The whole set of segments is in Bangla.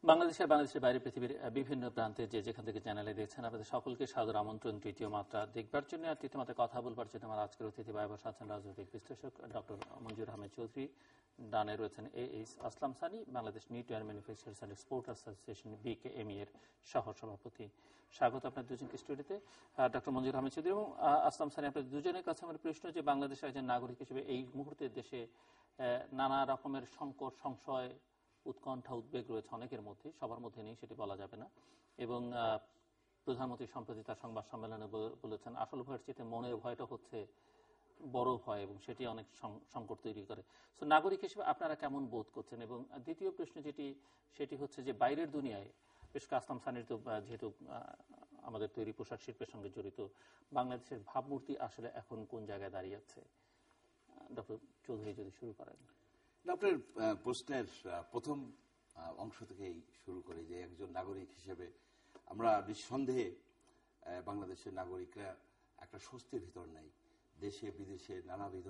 বাংলাদেশের বাইরে পৃথিবীর বিভিন্ন প্রান্তে যেখান থেকে চ্যানেলে দেখছেন আপনাদের সকলকে সাদর আমন্ত্রণ তৃতীয় মাত্রা দেখবার জন্য। আর তৃতীয় মাত্রা কথা বলবার জন্য আমার আজকের অতিথি ভাই বসা আছেন রাজনৈতিক বিশ্লেষক ডক্টর মঞ্জুর আহমেদ চৌধুরী, ডানে রয়েছেন Aslam Sunny, Bangladesh knitwear manufacturers and exporters association BKMEA এর সহ সভাপতি। স্বাগত আপনার দুজনকে স্টুডিওতে। ডক্টর মঞ্জুর আহমেদ চৌধুরী এবং আসলাম সানি, আপনাদের দুজনের কাছে আমার প্রশ্ন যে বাংলাদেশের একজন নাগরিক হিসেবে এই মুহূর্তে দেশে নানা রকমের সংকট, সংশয়, উৎকণ্ঠা, উদ্বেগ রয়েছে অনেকের মধ্যে, সবার মধ্যে নেই সেটি বলা যাবে না। এবং প্রধানমন্ত্রী সম্প্রতি তার সংবাদ সম্মেলনে বলেছেন আসল ভয়ের চেয়ে মনের ভয়টা হচ্ছে বড় ভয় এবং সেটি অনেক সংকট তৈরি করে। সো নাগরিক হিসেবে আপনারা কেমন বোধ করছেন? এবং দ্বিতীয় প্রশ্ন সেটি হচ্ছে যে বাইরের দুনিয়ায়, বিশেষ করে আসলাম সানির তো যেহেতু আমাদের তৈরি পোশাক শিল্পের সঙ্গে জড়িত, বাংলাদেশের ভাবমূর্তি আসলে এখন কোন জায়গায় দাঁড়িয়ে আছে? ডক্টর চৌধুরী যদি শুরু করেন। আপনার প্রশ্নের প্রথম অংশ থেকেই শুরু করে যে একজন নাগরিক হিসেবে আমরা নিঃসন্দেহে বাংলাদেশের নাগরিকরা একটা স্বস্তির ভিতর নাই। দেশে বিদেশে নানাবিধ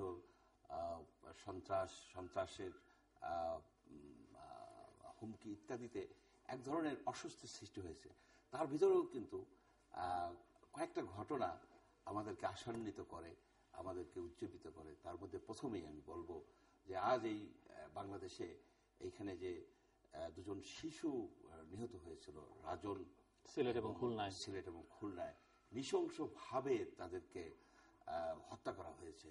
সন্ত্রাসের হুমকি ইত্যাদিতে এক ধরনের অস্বস্তির সৃষ্টি হয়েছে। তার ভিতরেও কিন্তু কয়েকটা ঘটনা আমাদেরকে আশান্বিত করে, আমাদেরকে উজ্জীবিত করে। তার মধ্যে প্রথমেই আমি বলবো যে আজ এই বাংলাদেশে এইখানে যে দুজন শিশু নিহত হয়েছিল রাজন, সিলেট এবং খুলনায় নৃশংসভাবে তাদেরকে হত্যা করা হয়েছে।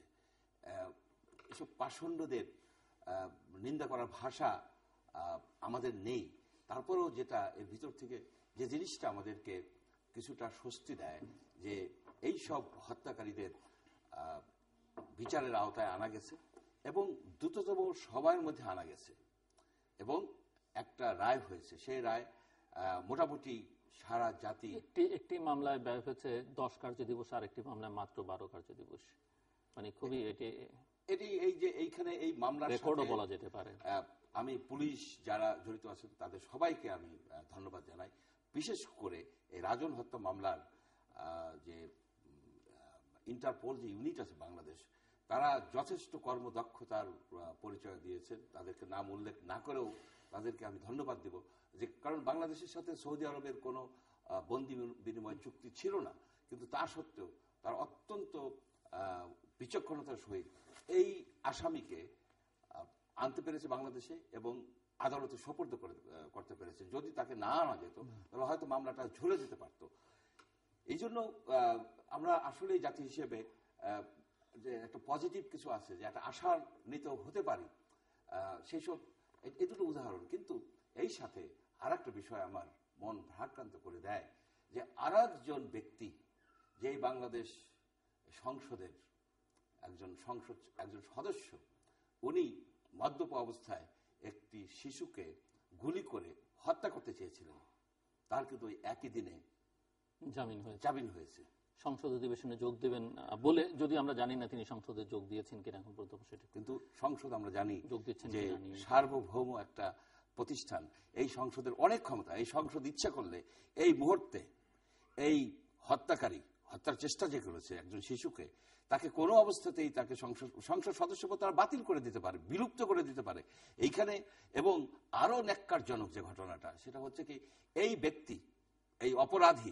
এসব পাষণ্ডদের নিন্দা করার ভাষা আমাদের নেই। তারপরেও যেটা এর ভিতর থেকে যে জিনিসটা আমাদেরকে কিছুটা স্বস্তি দেয় যে এই সব হত্যাকারীদের বিচারের আওতায় আনা গেছে এবং দ্রুততম সময়ের মধ্যে আনা গেছে এবং একটা রায় হয়েছে। সেই রায় মোটামুটি সারা জাতি, একটি মামলায় ব্যয় হয়েছে 10 কার্য দিবস, আর একটি মামলায় মাত্র 12 কার্য দিবস। মানে খুবই এটি এই যে এইখানে এই মামলার রেকর্ডও বলা যেতে পারে। আমি পুলিশ যারা জড়িত আছেন তাদের সবাইকে আমি ধন্যবাদ জানাই। বিশেষ করে এই রাজন হত্যা মামলার যে ইন্টারপোল যে ইউনিট আছে বাংলাদেশ, তারা যথেষ্ট কর্মদক্ষতার পরিচয় দিয়েছেন। তাদেরকে নাম উল্লেখ না করেও তাদেরকে আমি ধন্যবাদ দেব, যে কারণ বাংলাদেশের সাথে সৌদি আরবের কোনো বন্দি বিনিময় চুক্তি ছিল না, কিন্তু তা সত্ত্বেও তারা অত্যন্ত বিচক্ষণতার সহিত এই আসামিকে আনতে পেরেছে বাংলাদেশে এবং আদালতে সোপর্দ করতে পেরেছে। যদি তাকে না আনা যেত তাহলে হয়তো মামলাটা ঝুলে যেতে পারত। এই জন্য আমরা আসলে জাতি হিসেবে যে একটা পজিটিভ কিছু আছে, যে একটা আশান্বিত হতে পারি, সেই সব এই দুটো উদাহরণ। কিন্তু এই সাথে আর একটা বিষয় আমার মন ভারাক্রান্ত করে দেয়, যে আর একজন ব্যক্তি, যেই বাংলাদেশ সংসদের একজন সদস্য, উনি মদ্যপ অবস্থায় একটি শিশুকে গুলি করে হত্যা করতে চেয়েছিলেন, তার কিন্তু ওই একই দিনে জামিন হয়েছে। সংসদ অধিবেশনে যোগ দেবেন বলে, যদি আমরা জানি না তিনি সংসদে যোগ দিয়েছেন কিনা এখন পর্যন্ত সেটা, কিন্তু সংসদ আমরা জানি যোগ দিচ্ছেন যে সার্বভৌম একটা প্রতিষ্ঠান। এই সংসদের অনেক ক্ষমতা। এই সংসদ ইচ্ছা করলে এই মুহূর্তে এই হত্যার চেষ্টা যে করেছে একজন শিশুকে, তাকে কোনো অবস্থাতেই তাকে সংসদ সদস্যপদ তারা বাতিল করে দিতে পারে, বিলুপ্ত করে দিতে পারে এইখানে। এবং আরো ন্যাক্কারজনক যে ঘটনাটা, সেটা হচ্ছে কি, এই ব্যক্তি, এই অপরাধী,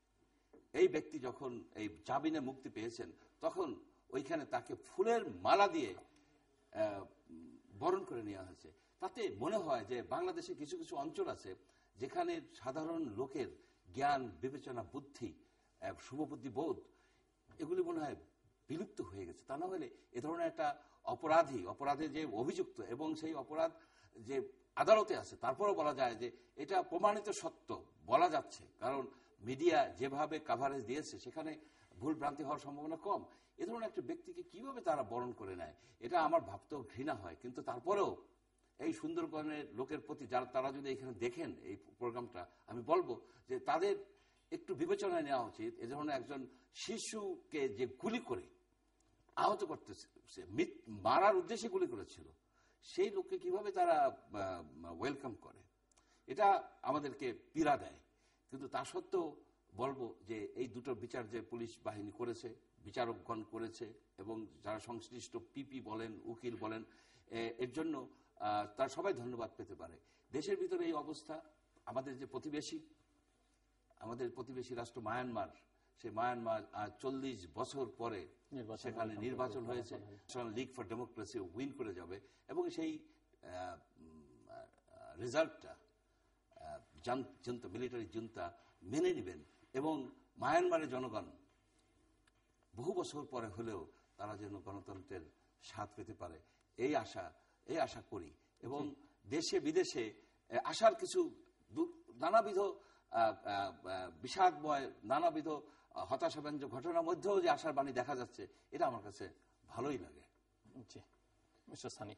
এই ব্যক্তি যখন এই জামিনে মুক্তি পেয়েছেন, তখন ওইখানে তাকে ফুলের মালা দিয়ে বরণ করে নেওয়া হয়েছে। তাতে মনে হয় যে বাংলাদেশে কিছু কিছু অঞ্চল আছে যেখানে সাধারণ লোকের জ্ঞান, বিবেচনা, বুদ্ধি, শুভবুদ্ধি বোধ, এগুলি মনে হয় বিলুপ্ত হয়ে গেছে। তা না হলে এ ধরনের একটা অপরাধে যে অভিযুক্ত এবং সেই অপরাধ যে আদালতে আছে, তারপরেও বলা যায় যে এটা প্রমাণিত সত্য বলা যাচ্ছে, কারণ মিডিয়া যেভাবে কাভারেজ দিয়েছে সেখানে ভুল ভ্রান্তি হওয়ার সম্ভাবনা কম। এ ধরনের একটা ব্যক্তিকে কিভাবে তারা বরণ করে নেয়, এটা আমার ভাবতেও ঘৃণা হয়। কিন্তু তারপরেও এই সুন্দরবনের লোকের প্রতি তারা যদি এখানে দেখেন এই প্রোগ্রামটা, আমি বলবো যে তাদের একটু বিবেচনায় নেওয়া উচিত। এ ধরনের একজন শিশুকে যে গুলি করে আহত করতেছে, মারার উদ্দেশ্যে গুলি করেছিল, সেই লোককে কিভাবে তারা ওয়েলকাম করে, এটা আমাদেরকে পীড়া দেয়। কিন্তু তা সত্ত্বেও বলবো যে এই দুটো বিচার যে পুলিশ বাহিনী করেছে, বিচারকগণ করেছে, এবং যারা সংশ্লিষ্ট পিপি বলেন, উকিল বলেন, এর জন্য তারা সবাই ধন্যবাদ পেতে পারে। দেশের ভিতরে এই অবস্থা, আমাদের প্রতিবেশী রাষ্ট্র মায়ানমার, সেই মায়ানমার 40 বছর পরে সেখানে নির্বাচন হয়েছে, national league for democracy win করে যাবে, এবং সেই রেজাল্টটা মিলিটারি জুনতা মেনে নেবেন, এবং মায়ানমারের জনগণ বহু বছর পরে হলেও তারা যেন গণতন্ত্রের স্বাদ পেতে পারে, এই আশা করি। এবং দেশে বিদেশে আশার কিছু নানাবিধ বিষাদময়, নানাবিধ হতাশাব্যঞ্জক ঘটনার মধ্যেও যে আশার বাণী দেখা যাচ্ছে, এটা আমার কাছে ভালোই লাগে। জি, মিস্টার সানি।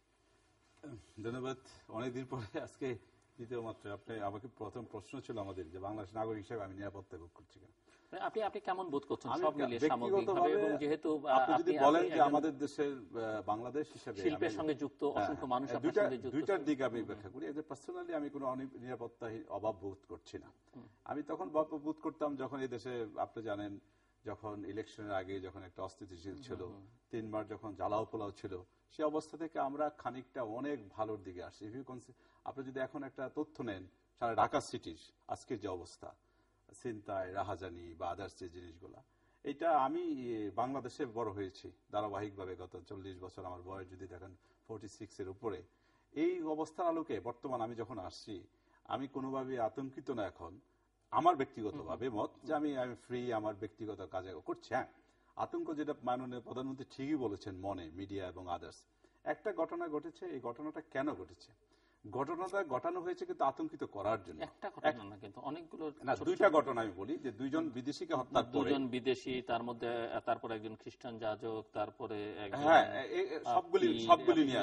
ধন্যবাদ। অনেকদিন পরে আজকে দ্বিতীয় মাত্রায় আপনি আমাকে প্রথম প্রশ্ন ছিল আমাদের যে বাংলাদেশ নাগরিক হিসেবে আমি নিরাপত্তা ভোগ করছি কিনা। আপনি কেমন বোধ করছেন সব মিলিয়ে সামগ্রিকভাবে? এবং যেহেতু আপনি যদি বলেন যে আমাদের দেশের বাংলাদেশ হিসেবে শিল্পের সঙ্গে যুক্ত অসংখ্য মানুষ আপনার সঙ্গে যুক্ত, দুইটার দিক আমি ব্যাখ্যা করি। এজ এ পার্সোনালি আমি কোনো নিরাপত্তা অভাব বোধ করছি না। আমি তখন বোধ করতাম যখন এই দেশে, আপনি জানেন, যখন ইলেকশনের আগে যখন একটা অস্থিতিশীল ছিল, 3 বার যখন জ্বালাও পোলাও ছিল, সে অবস্থা থেকে আমরা খানিকটা অনেক ভালোর দিকে আসছি। আপনি যদি এখন একটা তথ্য নেন, সারা ঢাকা সিটির আজকের যে অবস্থা, ছিনতাই, রাহাজানি বা আদার্স যে জিনিসগুলা, এটা আমি বাংলাদেশে বড় হয়েছি ধারাবাহিকভাবে গত 40 বছর, আমার বয়স যদি দেখেন 46 এর উপরে। এই অবস্থার আলোকে বর্তমান আমি যখন আসছি, আমি কোনোভাবে আতঙ্কিত না এখন, আমার ব্যক্তিগতভাবে মত যে আমি ফ্রি, আমার ব্যক্তিগত কাজে করছি। হ্যাঁ, আতঙ্ক যেটা মাননীয় প্রধানমন্ত্রী ঠিকই বলেছেন, মনে মিডিয়া এবং আদার্স একটা ঘটনা ঘটেছে। এই ঘটনাটা কেন ঘটেছে? ঘটনাটা ঘটানো হয়েছে কিন্তু আতঙ্কিত করার জন্য। একটা ঘটনা না, কিন্তু অনেকগুলো, না, দুইটা ঘটনা আমি বলি, যে 2 জন বিদেশিকে হত্যা করে, 2 জন বিদেশি, তার মধ্যে তারপরে একজন খ্রিস্টান যাজক, তারপরে সবগুলি নিয়ে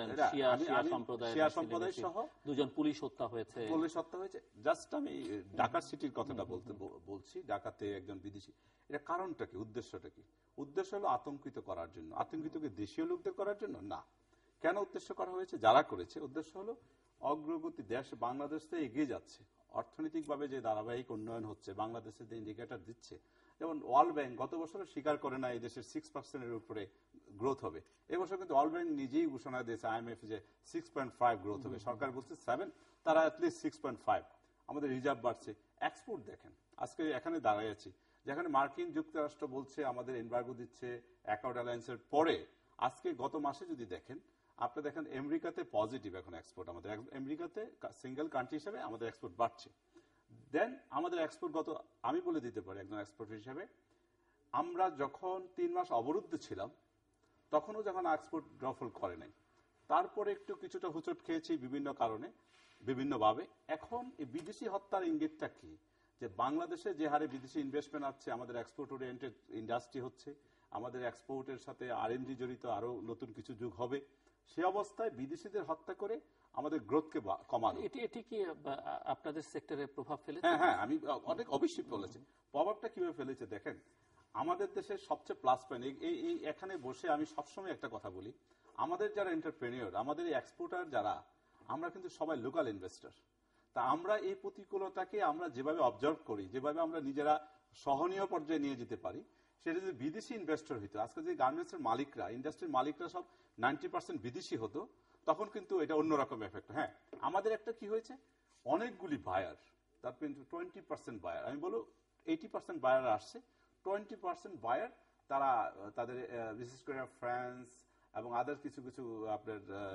শিয়া সম্প্রদায় সহ 2 জন পুলিশ হত্যা হয়েছে। জাস্ট আমি ঢাকা সিটির কথাটা বলছি। ঢাকাতে একজন বিদেশি, এটা কারণটা কি, উদ্দেশ্যটা কি? উদ্দেশ্য হলো আতঙ্কিত করার জন্য। আতঙ্কিতকে দেশীয় লোকদের করার জন্য না। কেন উদ্দেশ্য করা হয়েছে? যারা করেছে, উদ্দেশ্য হলো অগ্রগতি, দেশ বাংলাদেশ থেকে এগিয়ে যাচ্ছে, অর্থনৈতিকভাবে যে ধারাবাহিক উন্নয়ন হচ্ছে, বাংলাদেশের যে ইন্ডিকেটর দিচ্ছে, যেমন ওয়ার্ল্ড ব্যাংক গত বছর স্বীকার করে না এই দেশের 6% উপরে গ্রোথ হবে। এবছর কিন্তু ওয়ার্ল্ড ব্যাংক নিজেই ঘোষণা দিয়েছে, IMF, যে 6.5 গ্রোথ হবে। সরকার বলছে 7, তারা অ্যাটলিস্ট 6.5। আমাদের রিজার্ভ বাড়ছে। এক্সপোর্ট দেখেন, আজকে এখানে দাঁড়ায় আছি, যেখানে মার্কিন যুক্তরাষ্ট্র বলছে আমাদের এমবার্গো দিচ্ছে অ্যাকর্ড অ্যালায়েন্সের পরে, আজকে গত মাসে যদি দেখেন, আপনি দেখেন আমেরিকাতে পজিটিভ এখন এক্সপোর্ট। আমাদের আমেরিকাতে সিঙ্গেল কান্ট্রি হিসেবে আমাদের এক্সপোর্ট বাড়ছে। দেন আমাদের এক্সপোর্ট আমি বলে দিতে পারি একজন এক্সপোর্ট হিসেবে, আমরা যখন 3 মাস অবরুদ্ধ ছিলাম, তখনও যখন এক্সপোর্ট ড্রফল করে নাই, তারপরে একটু কিছুটা হুচট খেয়েছি বিভিন্ন কারণে, বিভিন্নভাবে। এখন এই বিদেশি হত্যার ইঙ্গিতটা কি? যে বাংলাদেশে যে হারে বিদেশি ইনভেস্টমেন্ট আছে, আমাদের এক্সপোর্ট ওরিয়েন্টেড ইন্ডাস্ট্রি হচ্ছে, আমাদের এক্সপোর্টের সাথে R&D জড়িত আরো নতুন কিছু যুগ হবে, সে অবস্থায় বিদেশিদের হত্যা করে আমাদের গ্রোথকে কমানো, এটি কি আপনাদের সেক্টরে প্রভাব ফেলেছে? হ্যাঁ, আমি অনেক অবশ্যই বলেছি। প্রভাবটা কিভাবে ফেলেছে দেখেন, আমাদের দেশের সবচেয়ে প্লাস পয়েন্ট, এই এখানে বসে আমি সবসময় একটা কথা বলি, আমাদের যারা এন্টারপ্রেনিয়র, আমাদের এই এক্সপোর্টার যারা, আমরা কিন্তু সবাই লোকাল ইনভেস্টর। তা আমরা এই প্রতিকূলতাকে আমরা যেভাবে অবজার্ভ করি, যেভাবে আমরা নিজেরা সহনীয় পর্যায়ে নিয়ে যেতে পারি, সেটা যদি বিদেশি ইনভেস্টর হইতো, আজকে যে গার্মেন্টসের মালিকরা, ইন্ডাস্ট্রির মালিকরা সব 90% বিদেশি হতো, তখন কিন্তু এটা অন্যরকম এফেক্ট। হ্যাঁ, আমাদের একটা কি হয়েছে, অনেকগুলি বায়ার, তার কিন্তু 20% বায়ার, আমি বলবো 80% বায়ার আসছে, 20% বায়ার তারা তাদের বিশেষ করে ফ্রান্স এবং আদার কিছু কিছু আপনার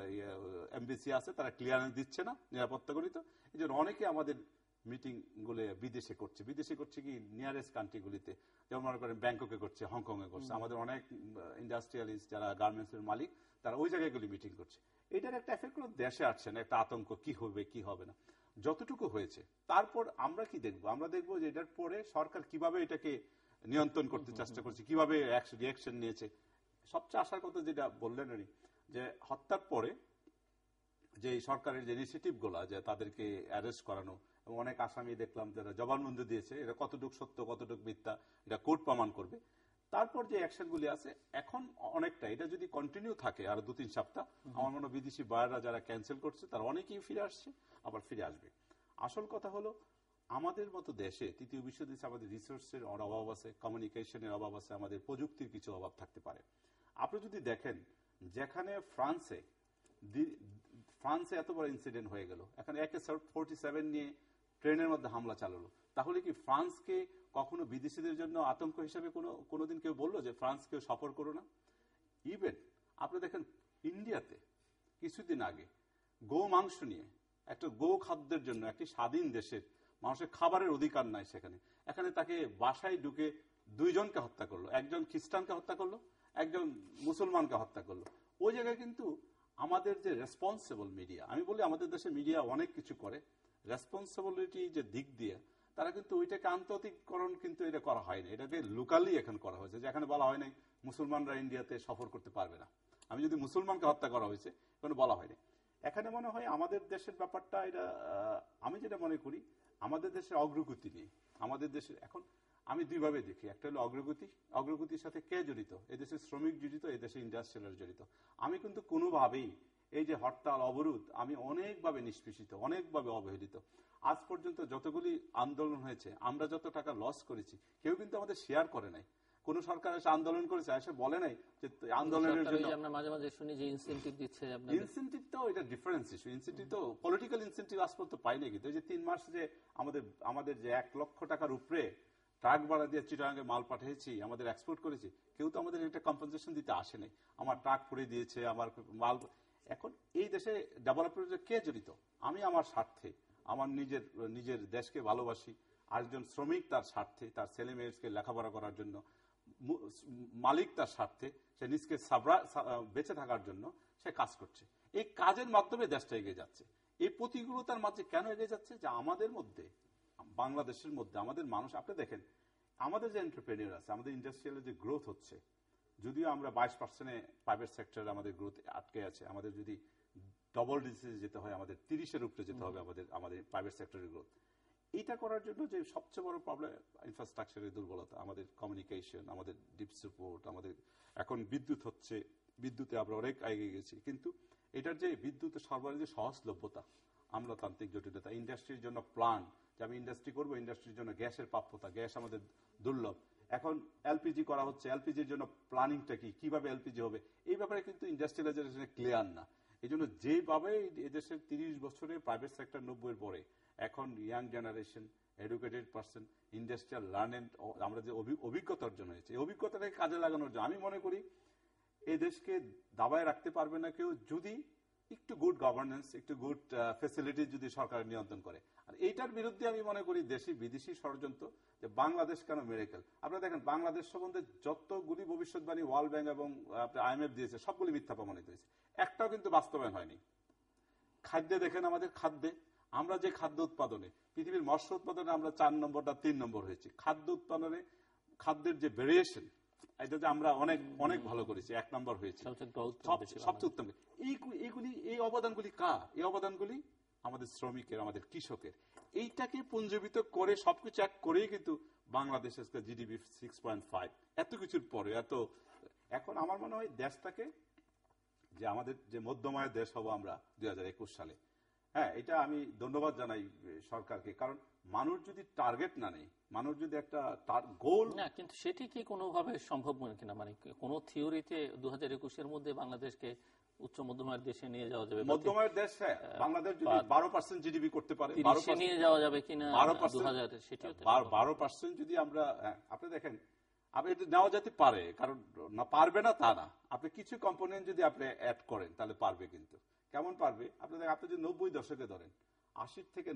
এমবিসি আছে, তারা ক্লিয়ারেন্স দিচ্ছে না নিরাপত্তা গঠিত। এই জন্য অনেকে আমাদের মিটিং গুলো বিদেশে করছে কি নিয়ারেস্ট কান্ট্রিগুলিতে, যেমন মনে করেন ব্যাংককে করছে, হংকং এ করছে। আমাদের অনেক ইন্ডাস্ট্রিয়ালিস্ট যারা গার্মেন্টস এর মালিক, তারা ওই জায়গাগুলি মিটিং করছে। এটার একটা এফেক্ট কোনো দেশে আসছে না, একটা আতঙ্ক, কি হবে কি হবে না, যতটুকু হয়েছে। তারপর আমরা কি দেখবো? আমরা দেখবো যে এটার পরে সরকার কিভাবে এটাকে নিয়ন্ত্রণ করতে চেষ্টা করছে, কিভাবে রিয়াকশন নিয়েছে। সবচেয়ে আশার কথা যেটা বললেন উনি, যে হত্যার পরে যে সরকারের যে ইনিশিয়েটিভ গুলা, যে তাদেরকে অ্যারেস্ট করানো, এবং অনেক আসামি দেখলাম যারা জবানবন্দি দিয়েছে, এটা কতটুকু সত্য কতটুকু মিথ্যা এটা কোর্ট প্রমাণ করবে। তারপর যে অ্যাকশনগুলি আছে এখন অনেকটা, এটা যদি কন্টিনিউ থাকে আরো 2-3 সপ্তাহ, আমার মনে হয় বিদেশি বায়াররা যারা ক্যান্সেল করছে তারা অনেকেই ফিরে আসছে, আবার ফিরে আসবে। আসল কথা হলো, আমাদের মতো দেশে, তৃতীয় বিশ্ব দেশে আমাদের রিসোর্সের অভাব আছে, কমিউনিকেশনের অভাব আছে, আমাদের প্রযুক্তির কিছু অভাব থাকতে পারে। আপনি যদি দেখেন, যেখানে ফ্রান্সে ফ্রান্সে এত বড় ইনসিডেন্ট হয়ে গেল, এখানে AK-47 নিয়ে ট্রেনের মধ্যে হামলা চালালো, তাহলে কি ফ্রান্সকে কখনো বিদেশিদের জন্য আতঙ্ক হিসেবে কোনোদিন কেউ বললো যে ফ্রান্সকে সফর করো না? ইভেন আপনি দেখেন ইন্ডিয়াতে কিছুদিন আগে গো মাংস নিয়ে, একটা গো খাদ্যের জন্য একটি স্বাধীন দেশের মানুষের খাবারের অধিকার নাই সেখানে, এখানে তাকে বাসায় ঢুকে 2 জনকে হত্যা করলো, একজন খ্রিস্টানকে হত্যা করলো, একজন মুসলমানকে হত্যা করলো। ওই জায়গায় কিন্তু আমাদের যে রেসপন্সিবল মিডিয়া, আমি বলি আমাদের দেশে মিডিয়া অনেক কিছু করে, রেসপন্সিবিলিটি যে দিক দিয়ে তারা কিন্তু ওইটাকে আন্তর্জাতিকরণ কিন্তু এটা করা হয়নি, এটাকে লোকালি এখন করা হয়েছে। যে এখানে বলা হয় নাই মুসলমানরা ইন্ডিয়াতে সফর করতে পারবে না, আমি যদি মুসলমানকে হত্যা করা হয়েছে কোনো বলা হয়নি। এখানে মনে হয় আমাদের দেশের ব্যাপারটা এটা, আমি যেটা মনে করি আমাদের দেশের অগ্রগতি নিয়ে, আমাদের দেশের এখন আমি দুইভাবে দেখি, একটা হলো অগ্রগতির সাথে কে জড়িত, এদেশের শ্রমিক জড়িত, এদেশের ইন্ডাস্ট্রিয়াল জড়িত। আমি কিন্তু কোনোভাবেই এই যে হরতাল অবরোধ, আমি অনেকভাবে নিষ্পেষিত, অনেকভাবে অবহেলিত। আজ পর্যন্ত যতগুলি আন্দোলন হয়েছে, আমরা যত টাকা লস করেছি কেউ কিন্তু আমাদের শেয়ার করে নাই। কোন সরকার এসে আন্দোলন করেছে, এসে বলে নাই যে আন্দোলনের জন্য আমরা মাঝে মাঝে শুনি যে ইনসেনটিভ দিচ্ছে। ইনসেনটিভ তো এটা ডিফারেন্স ইস্যু, ইনসেনটিভ তো পলিটিক্যাল ইনসেনটিভ আজ পর্যন্ত পাইনি। কিন্তু এই যে 3 মাস যে আমাদের যে 1 লক্ষ টাকার উপরে ট্রাক ভাড়া দিয়ে চিটাগাঙ্গে মাল পাঠিয়েছি, আমাদের এক্সপোর্ট করেছি, কেউ তো আমাদের একটা কম্পেনসেশন দিতে আসে নাই। আমার ট্রাক পুড়ে দিয়েছে, আমার মাল। এখন এই দেশে ডেভেলপমেন্টে কে জড়িত? আমি আমার স্বার্থে, আমার নিজের দেশকে ভালোবাসি, আরেকজন শ্রমিক তার স্বার্থে, তার ছেলে মেয়েকে লেখাপড়া করার জন্য, মালিক তার স্বার্থে, সে নিজকে বেঁচে থাকার জন্য সে কাজ করছে। এই কাজের মাধ্যমে দেশটা এগিয়ে যাচ্ছে। এই প্রতিকূলতার মাঝে কেন এগিয়ে যাচ্ছে? যে আমাদের মধ্যে, বাংলাদেশের মধ্যে আমাদের মানুষ, আপনি দেখেন আমাদের যে এন্টারপ্রেনিয়র আছে, আমাদের ইন্ডাস্ট্রিয়াল যে গ্রোথ হচ্ছে, যদিও আমরা 22% প্রাইভেট সেক্টরে আমাদের গ্রোথ আটকে আছে, আমাদের যদি ডবল ডিজিটে যেতে হয়, আমাদের 30-এর উপরে যেতে হবে আমাদের প্রাইভেট সেক্টরের গ্রোথ। এইটা করার জন্য যে সবচেয়ে বড় প্রবলেম ইনফ্রাস্ট্রাকচারের দুর্বলতা, আমাদের কমিউনিকেশন, আমাদের ডিপ সাপোর্ট, আমাদের এখন বিদ্যুৎ হচ্ছে, বিদ্যুতে আমরা অনেক এগিয়ে গেছি, কিন্তু এটার যে বিদ্যুতের সরবরাহের যে সহজলভ্যতা, আমলাতান্ত্রিক জটিলতা, ইন্ডাস্ট্রির জন্য প্ল্যান, যে আমি ইন্ডাস্ট্রি করবো, ইন্ডাস্ট্রির জন্য গ্যাসের প্রাপ্যতা, গ্যাস আমাদের দুর্লভ। এখন এলপিজি করা হচ্ছে, এলপিজির জন্য প্ল্যানিংটা কি, কিভাবে এলপিজি হবে, এই ব্যাপারে কিন্তু ইন্ডাস্ট্রিয়ালাইজেশনে ক্লিয়ার না। এই জন্য যেভাবে এদেশের 30 বছরে প্রাইভেট সেক্টর 90-এর পরে, এখন young generation, educated person, industrial learned, আমরা যে অভিজ্ঞতা অর্জন হয়েছে, এই অভিজ্ঞতাটাকে কাজে লাগানোর জন্য আমি মনে করি এই দেশকে দাবায় রাখতে পারবে না কেউ যদি একটু গুড গভর্নেন্স, একটু গুড ফ্যাসিলিটি যদি সরকার নিয়ন্ত্রণ করে। আর এইটার বিরুদ্ধে আমি মনে করি দেশি বিদেশি ষড়যন্ত্র, যে বাংলাদেশ কেন মিরাকেল। আপনারা দেখেন বাংলাদেশ সম্বন্ধে যতগুলি ভবিষ্যৎবাণী ওয়ার্ল্ড ব্যাংক এবং IMF দিয়েছে, সবগুলি মিথ্যা প্রমাণিত হয়েছে, একটাও কিন্তু বাস্তবায়ন হয়নি। খাদ্যে দেখেন, আমাদের খাদ্যে, আমরা যে খাদ্য উৎপাদনে, পৃথিবীর মৎস্য উৎপাদনে আমরা 4 নম্বর না 3 নম্বর হয়েছি। খাদ্য উৎপাদনে খাদ্যের যে ভেরিয়েশন, এটা যে আমরা অনেক অনেক ভালো করেছি, 1 নম্বর হয়েছে, সবচেয়ে উত্তম। এই অবদানগুলি কার? এই অবদানগুলি আমাদের শ্রমিকের, আমাদের কৃষকের। এইটাকে পুঞ্জীবিত করে সবকিছু এক করেই কিন্তু বাংলাদেশের জিডিপি 6.5, এত কিছুর পরে এখন আমার মনে হয় দেশটাকে, যে আমাদের যে মধ্যমায়ের দেশ হবো আমরা 2021 সালে, হ্যাঁ, এটা আমি ধন্যবাদ জানাই সরকারকে। কারণ মানুষ যদি টার্গেট না নেই, মানুষ যদি একটা গোল না, কিন্তু সেটি কি কোনোভাবে সম্ভব মনে কিনা, মানে কোন থিওরিতে 2021-এর মধ্যে বাংলাদেশকে উচ্চ মধ্যমায়ের দেশে নিয়ে যাওয়া যাবে? মধ্যমায়ের দেশ, হ্যাঁ, বাংলাদেশ যদি 12% জিডিপি করতে পারে, 12% নিয়ে যাওয়া যাবে কিনা 12% যদি আমরা, আপনি দেখেন, আপনি এটা নেওয়া যেতে পারে, কারণ না পারবে না তা না, আপনি কিছু কম্পোনেন্ট যদি আপনি অ্যাড করেন তাহলে পারবে। কিন্তু কেমন পারবে? আপনি দেখেন, আপনি যদি 90 দশকে ধরেন, 80 থেকে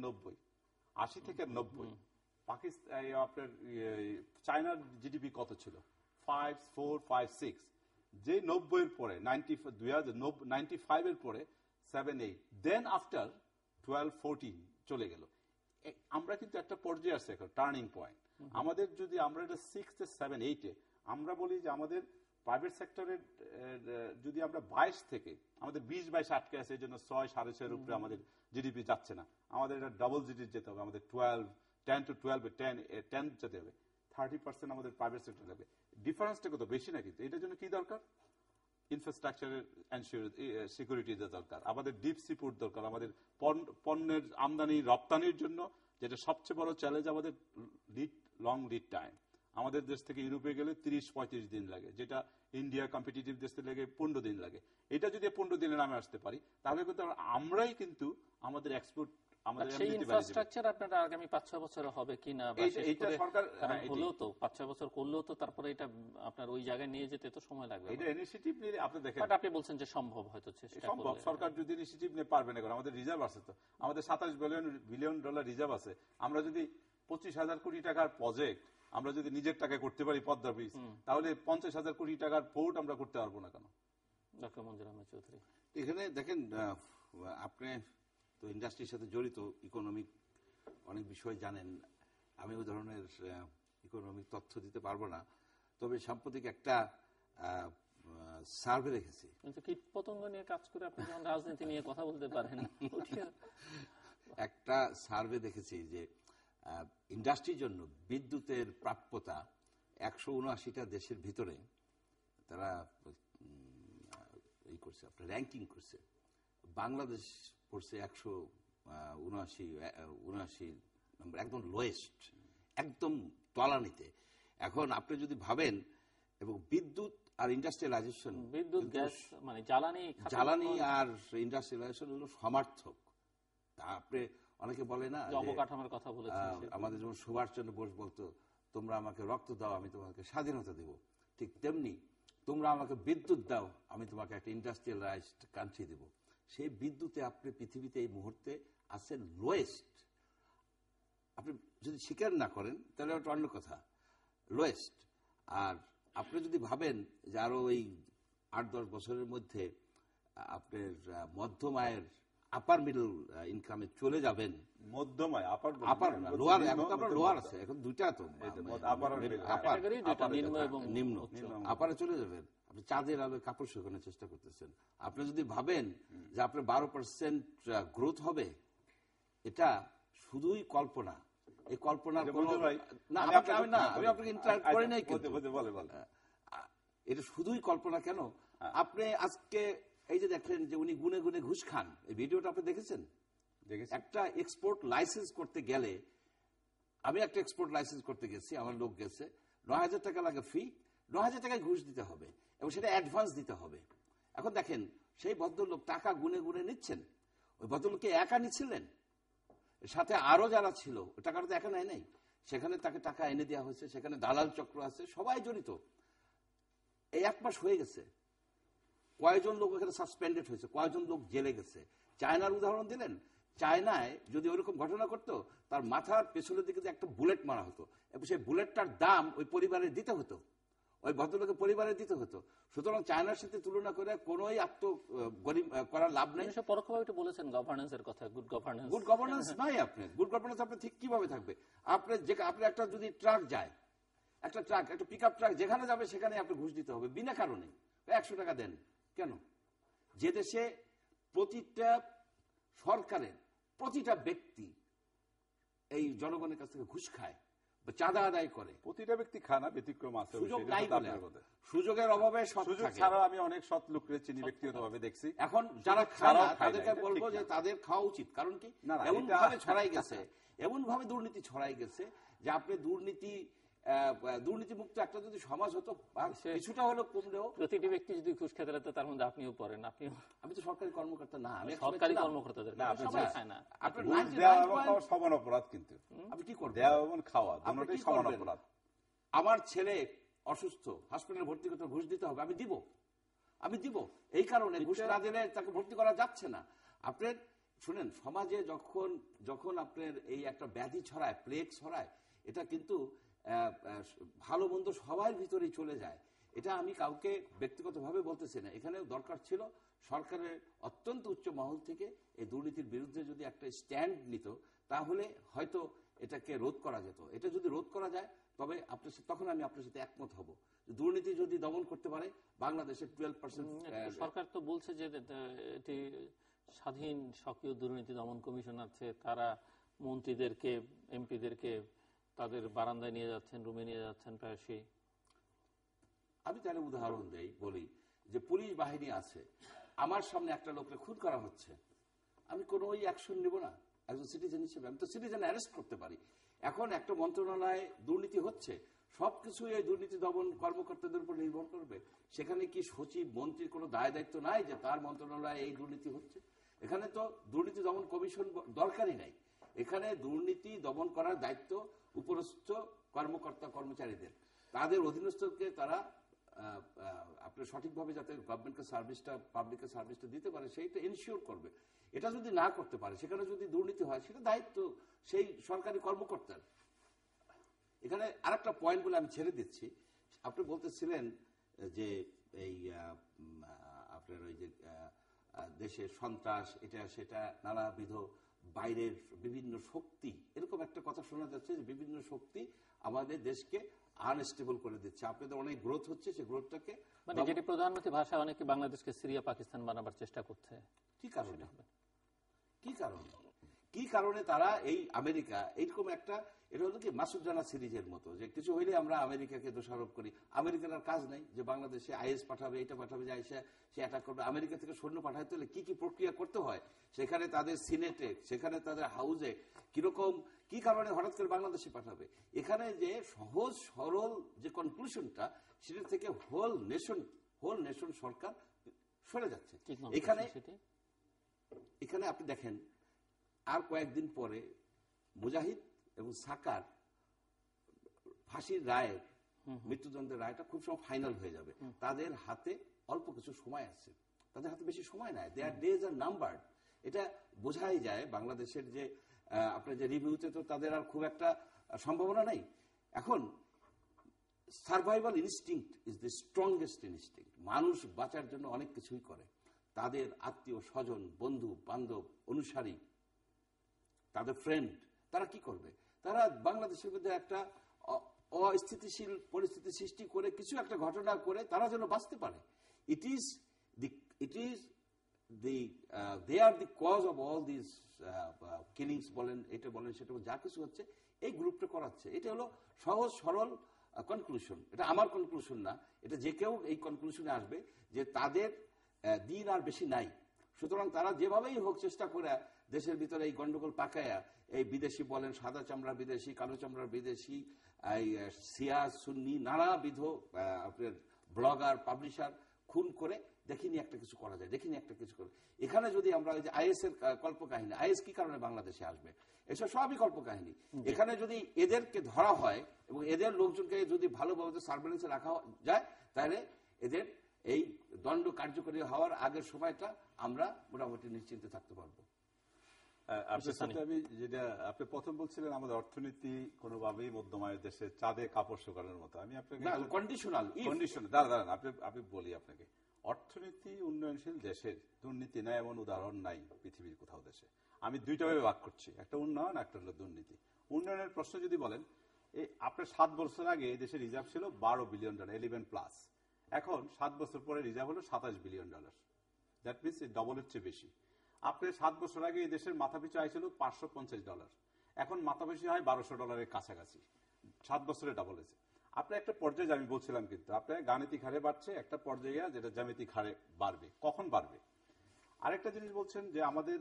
90 পাকিস্তান, আপনার চায়নার জিডিপি কত ছিল? 5, 4, 5, 6। যে 90-এর পরে 95-এর পরে 7, 8, দেন আফটার 12, 14 চলে গেল। আমরা কিন্তু একটা পর্যায়ে আছে, এখন টার্নিং পয়েন্ট আমাদের। যদি আমরা এটা 6, 7, 8-এ আমরা বলি যে আমাদের প্রাইভেট সেক্টরের যদি আমরা 22 থেকে আমাদের 20-22 আটকে আছে, এই জন্য 6, 6.5-এর উপরে আমাদের জিডিপি যাচ্ছে না। আমাদের এটা ডাবল জিডিপি যেতে হবে, আমাদের 10 to 12, 10 যেতে হবে। 30% আমাদের প্রাইভেট সেক্টর লাগবে। ডিফারেন্সটা কত বেশি না? কিন্তু এটার জন্য কি দরকার? ইনফ্রাস্ট্রাকচারের সিকিউরিটি দরকার, আমাদের ডিপ সিপোর্ট দরকার, আমাদের পণ্যের আমদানি রপ্তানির জন্য যেটা সবচেয়ে বড় চ্যালেঞ্জ, আমাদের লং লিড টাইম। আমাদের দেশ থেকে ইউরোপে গেলে 30-35 দিন লাগে, যেটা ইন্ডিয়া কম্পিটিটিভ দেশে লাগে 15 দিন লাগে। এটা যদি 15 দিনের নামে আসতে পারি, তাহলে কিন্তু আমরাই কিন্তু আমাদের এক্সপোর্ট, আমাদের সেই ইনফ্রাস্ট্রাকচার আপনার আগামী 5-6 বছরে হবে কিনা, এইটা সরকার হলেও তো 5-6 বছর করলেও তো তারপরে এটা আপনার ওই জায়গায় নিয়ে যেতে তো সময় লাগবে। এটা ইনিশিয়েটিভ নিয়ে আপনি দেখেন, আপনি বলছেন যে সম্ভব, হয়তো চেষ্টা সম্ভব, সরকার যদি ইনিশিয়েটিভ নিয়ে পারবে না। আমাদের রিজার্ভ আছে, তো আমাদের $27 বিলিয়ন রিজার্ভ আছে। আমরা যদি 25,000 কোটি টাকার প্রজেক্ট আমরা যদি নিজের টাকায় করতে পারি পদ্মা ব্রিজ, তাহলে 50,000 কোটি টাকার পোর্ট আমরা করতে পারবো না কেন? ডক্টর মঞ্জুর আহমেদ চৌধুরী, এখানে দেখেন, আপনি তো ইন্ডাস্ট্রির সাথে জড়িত, ইকোনমিক অনেক বিষয় জানেন। আমি ওই ধরনের ইকোনমিক তথ্য দিতে পারবো না, তবে সাম্প্রতিক একটা সার্ভে দেখেছি। কিন্তু কীট পতঙ্গ নিয়ে কাজ করে আপনি যখন রাজনীতি নিয়ে কথা বলতে পারেন, একটা সার্ভে দেখেছি যে ইন্ডাস্ট্রির জন্য বিদ্যুতের প্রাপ্যতা 179টা দেশের ভিতরে তারা এই করছে, আপনার র্যাঙ্কিং করছে। বাংলাদেশ পড়ছে 179 নম্বর, একদম লোয়েস্ট, একদম তলানিতে। এখন আপনি যদি ভাবেন, এবং বিদ্যুৎ আর ইন্ডাস্ট্রিয়ালাইজেশন, বিদ্যুৎ, গ্যাস, মানে জ্বালানি আর ইন্ডাস্ট্রিয়ালাইজেশন হলো সমার্থক। তা আপনি অনেকে বলে না, অবকাঠামোর কথা বলেছেন, আমাদের যেমন সুভাষচন্দ্র বোস বলতো, তোমরা আমাকে রক্ত দাও, আমি তোমাকে স্বাধীনতা দেব। ঠিক তেমনি তোমরা আমাকে বিদ্যুৎ দাও, আমি তোমাকে একটা ইন্ডাস্ট্রিয়ালাইজড কান্ট্রি দেব। সেই বিদ্যুতে আপনি পৃথিবীতে এই মুহূর্তে আছেন লোয়েস্ট। আপনি যদি স্বীকার না করেন তাহলে ওটা অন্য কথা, লোয়েস্ট। আর আপনি যদি ভাবেন যে আরো এই 8-10 বছরের মধ্যে আপনার মধ্যম আয়ের, আপার মিডল ইনকামে চলে যাবেন, মধ্যম আয়, আপার লোয়ার, এখন তো আপনার লোয়ার আছে, এখন দুইটা তো, নিম্ন, আপারে চলে যাবেন। আপনি চাঁদের আলোয় কাপড় শুকানোর চেষ্টা করতেছেন। আপনি যদি ভাবেন যে আপনার 12% গ্রোথ হবে, এটা শুধুই কল্পনা। এই কল্পনার আমি আপনাকে ইন্টারাক্ট করি নাই, এটা শুধুই কল্পনা। কেন আপনি আজকে এই যে দেখলেন যে উনি গুনে গুনে ঘুষ খান, এই ভিডিওটা আপনি দেখেছেন? একটা এক্সপোর্ট লাইসেন্স করতে গেলে, আমি একটা এক্সপোর্ট লাইসেন্স করতে গেছি, আমার লোক গেছে, 9,000 টাকা লাগে ফি, 9,000 টাকায় ঘুষ দিতে হবে এবং সেটা অ্যাডভান্স দিতে হবে। এখন দেখেন, সেই ভদ্রলোক টাকা গুনে গুনে নিচ্ছেন। ওই ভদ্রলোককে একা নিচ্ছিলেন, সাথে আরো যারা ছিল, টাকাটা তো একা নেয় নাই, সেখানে তাকে টাকা এনে দেওয়া হয়েছে, সেখানে দালাল চক্র আছে, সবাই জড়িত। এই 1 মাস হয়ে গেছে, কয়েকজন লোক এখানে সাসপেন্ডেড হয়েছে, কয়েকজন লোক জেলে গেছে। চায়নার উদাহরণ দিলেন, চায়নায় যদি ওইরকম ঘটনা করতো, তার মাথার পেছনের দিকে একটা বুলেট মারা হতো এবং সেই বুলেটটার দাম ওই পরিবারের দিতে হতো, ওই ভদ্রলোকের পরিবারের দিতে হতো। সুতরাং চায়নার সাথে তুলনা করে কোনোই করার লাভ নেই। পরোক্ষভাবে বলেছেন গভর্নেন্সের কথা, গুড গভর্নেন্স। গুড গভর্নেন্স নাই আপনার, গুড গভর্নেন্স আপনার ঠিক কিভাবে থাকবে? আপনি একটা যদি ট্রাক যায়, একটা পিক আপ ট্রাক যেখানে যাবে সেখানে আপনি ঘুষ দিতে হবে বিনা কারণে। 100 টাকা দেন কেন? যে দেশে প্রতিটা সরকারের প্রতিটা ব্যক্তি এই জনগণের কাছ থেকে ঘুষ খায় বা চাঁদা আদায় করে, প্রতিটা ব্যক্তি খায় না, ব্যতিক্রম আছে, সুযোগ নাই বলে, সুযোগের অভাবে সুযোগ ছাড়া আমি অনেক সৎ লোককে চিনি, ব্যক্তিগতভাবে দেখছি। এখন যারা খায় না তাদেরকে বলবো যে তাদের খাওয়া উচিত। কারণ কি, এমন ভাবে ছড়াই গেছে, এমন ভাবে দুর্নীতি ছড়াই গেছে যে আপনি দুর্নীতি মুক্ত একটা যদি সমাজ হতো, কিছুটা হলো কমলেও, প্রতিটি ব্যক্তি যদি ঘুষ খেতে লাগতো তার মধ্যে আপনিও পড়েন। আমি তো সরকারি কর্মকর্তা না, আমি সরকারি কর্মকর্তাদের সবাই খায় না। সমান অপরাধ, কিন্তু আপনি কি করবেন? দেওয়া এবং খাওয়া দুটোই সমান অপরাধ। আমার ছেলে অসুস্থ, হসপিটালে ভর্তি করতে ঘুষ দিতে হবে, আমি দিব। এই কারণে ঘুষ না দিলে তাকে ভর্তি করা যাচ্ছে না। আপনার শুনেন, সমাজে যখন আপনার এই একটা ব্যাধি ছড়ায়, প্লেগ ছড়ায়, এটা কিন্তু ভালো মন্দ সবার ভিতরেই চলে যায়। এটা আমি কাউকে ব্যক্তিগতভাবে বলতেছি না। এখানে দরকার ছিল সরকারের অত্যন্ত উচ্চ মহল থেকে এই দুর্নীতির বিরুদ্ধে যদি একটা স্ট্যান্ড নিত, তাহলে হয়তো এটাকে রোধ করা যেত। এটা যদি রোধ করা যায় তবে তখন আমি আপনার সাথে একমত হব। দুর্নীতি যদি দমন করতে পারে বাংলাদেশের 12%। সরকার তো বলছে যে এটি স্বাধীন সক্রিয় দুর্নীতি দমন কমিশন আছে, তারা মন্ত্রীদেরকে, এমপিদেরকে তাদের বারান্দায় নিয়ে যাচ্ছেন, রুমে নিয়ে যাচ্ছেন প্রায়শই। আমি তাহলে উদাহরণ বলি যে পুলিশ বাহিনী আছে, আমার সামনে একটা লোককে খুন করা হচ্ছে, আমি কোনো অ্যাকশন নেব না একজন সিটিজেন হিসেবে? আমি তো সিটিজেন অ্যারেস্ট করতে পারি। এখন একটা মন্ত্রণালয়ে দুর্নীতি হচ্ছে, সবকিছু এই দুর্নীতি দমন কর্মকর্তাদের উপর নির্ভর করবে? সেখানে কি সচিব মন্ত্রীর কোনো দায় দায়িত্ব নাই যে তার মন্ত্রণালয়ে এই দুর্নীতি হচ্ছে? এখানে তো দুর্নীতি দমন কমিশন দরকারই নাই। এখানে দুর্নীতি দমন করার দায়িত্ব উপরস্থ কর্মকর্তা কর্মচারীদের, তাদের অধীনস্থকে তারা আপনার সঠিকভাবে যাতে গভর্নমেন্টকে সার্ভিসটা, পাবলিকের সার্ভিসটা দিতে পারে সেইটা এনশিওর করবে। এটা যদি না করতে পারে, সেখানে যদি দুর্নীতি হয়, সেটা দায়িত্ব সেই সরকারি কর্মকর্তার। এখানে আরেকটা পয়েন্ট বলে আমি ছেড়ে দিচ্ছি। আপনি বলতেছিলেন যে এই আপনার ওই যে দেশের সন্ত্রাস, এটা সেটা নানাবিধ বাইরের বিভিন্ন শক্তি, এরকম একটা কথা শোনা যাচ্ছে যে বিভিন্ন শক্তি আমাদের দেশকে আনস্টেবল করে দিচ্ছে। আপনাদের অনেক গ্রোথ হচ্ছে, সেই গ্রোথটাকে মানে যেটি প্রধানমন্ত্রী ভাষায় অনেকে বাংলাদেশকে সিরিয়া পাকিস্তান বানাবার চেষ্টা করছে। কি কারণে? কি কারণে তারা এই আমেরিকা এইরকম একটা, এটা হলো কি মাসুদ রানা সিরিজের মতো, যে কিছু হইলে আমরা আমেরিকাকে দোষারোপ করি। আমেরিকার আর কাজ নাই যে বাংলাদেশে আইএস পাঠাবে, এটা পাঠাবে, যে সে অ্যাটাক করবে। আমেরিকা থেকে সৈন্য পাঠাতে হলে কি কি প্রক্রিয়া করতে হয়, সেখানে তাদের সিনেটে, সেখানে তাদের হাউসে কিরকম, কি কারণে হঠাৎ করে বাংলাদেশে পাঠাবে। এখানে যে সহজ সরল যে কনক্লুশনটা, সেটা থেকে হোল নেশন সরকার সরে যাচ্ছে। এখানে আপনি দেখেন আর কয়েকদিন পরে মুজাহিদ এবং সাকার ফাঁসির রায়ের, মৃত্যুদণ্ডের রায়টা খুব সময় ফাইনাল হয়ে যাবে। তাদের হাতে অল্প কিছু সময় আছে, তাদের হাতে বেশি সময় নাই, দেয়ার ডেজ আর নাম্বারড। এটা বোঝাই যায় বাংলাদেশের যে আপনার যে রিভিউতে তো তাদের আর খুব একটা সম্ভাবনা নাই। এখন survival instinct is the strongest instinct. মানুষ বাঁচার জন্য অনেক কিছুই করে। তাদের আত্মীয় স্বজন, বন্ধু বান্ধব, অনুসারী, তাদের ফ্রেন্ড, তারা কি করবে? তারা বাংলাদেশের মধ্যে একটা অস্থিতিশীল পরিস্থিতি সৃষ্টি করে কিছু একটা ঘটনা করে তারা যেন বাঁচতে পারে। They are the cause of all this killings বলেন, এটা বলেন, সেটা যা কিছু হচ্ছে এই গ্রুপটা করাচ্ছে। এটা হলো সহজ সরল কনক্লুশন। এটা আমার কনক্লুশন না, এটা যে কেউ এই কনক্লুশনে আসবে যে তাদের দিন আর বেশি নাই। সুতরাং তারা যেভাবেই হোক চেষ্টা করে দেশের ভিতরে এই গন্ডগোল পাকায়া, এই বিদেশি বলেন, সাদা চামড়া বিদেশি, কালো চামড়ার বিদেশি, এই শিয়া সুন্নি নানাবিধ আপনার ব্লগার, পাবলিশার খুন করে দেখিনি একটা কিছু করা যায়, দেখিনি একটা কিছু করে। এখানে যদি আমরা ওই যে আইএস এর কল্পকাহিনী, আইএস কি কারণে বাংলাদেশে আসবে, এসব সবই কল্পকাহিনী। এখানে যদি এদেরকে ধরা হয় এবং এদের লোকজনকে যদি ভালোভাবে সার্ভেলেন্সে রাখা যায়, তাহলে এদের এই দণ্ড কার্যকরী হওয়ার আগের সময়টা আমরা মোটামুটি নিশ্চিন্তে থাকতে পারবো। আমি যেটা আপনি প্রথম বলছিলেন, আমাদের অর্থনীতি কোনোভাবেই মধ্যমায়ের দেশে চাঁদে কাপড় শুকানোর মতো। আমি আপনাকে দাঁড়ান, আপনি বলি আপনাকে, অর্থনীতি উন্নয়নশীল দেশের দুর্নীতি নাই এমন উদাহরণ নাই পৃথিবীর কোথাও দেশে। আমি দুইটা ভাবে ভাগ করছি, একটা উন্নয়ন, একটা হলো দুর্নীতি। উন্নয়নের প্রশ্ন যদি বলেন, এই আপনার 7 বছর আগে এই দেশের রিজার্ভ ছিল $12 বিলিয়ন, 11+। এখন 7 বছর পরে রিজার্ভ হলো $27 বিলিয়ন। দ্যাট মিনস ডবলের চেয়ে বেশি। আপনার 7 বছর আগে এই দেশের মাথাপিছু আয় ছিল $550, এখন মাথাপিছু হয় $1200 কাছাকাছি। 7 বছরে ডাবল হয়েছে। আপনার একটা পর্যায়ে, আমি বলছিলাম কিন্তু আপনার গাণিতিক হারে বাড়ছে, একটা পর্যায়ে যেটা জ্যামিতিক হারে বাড়বে। কখন বাড়বে? আরেকটা জিনিস বলছেন যে আমাদের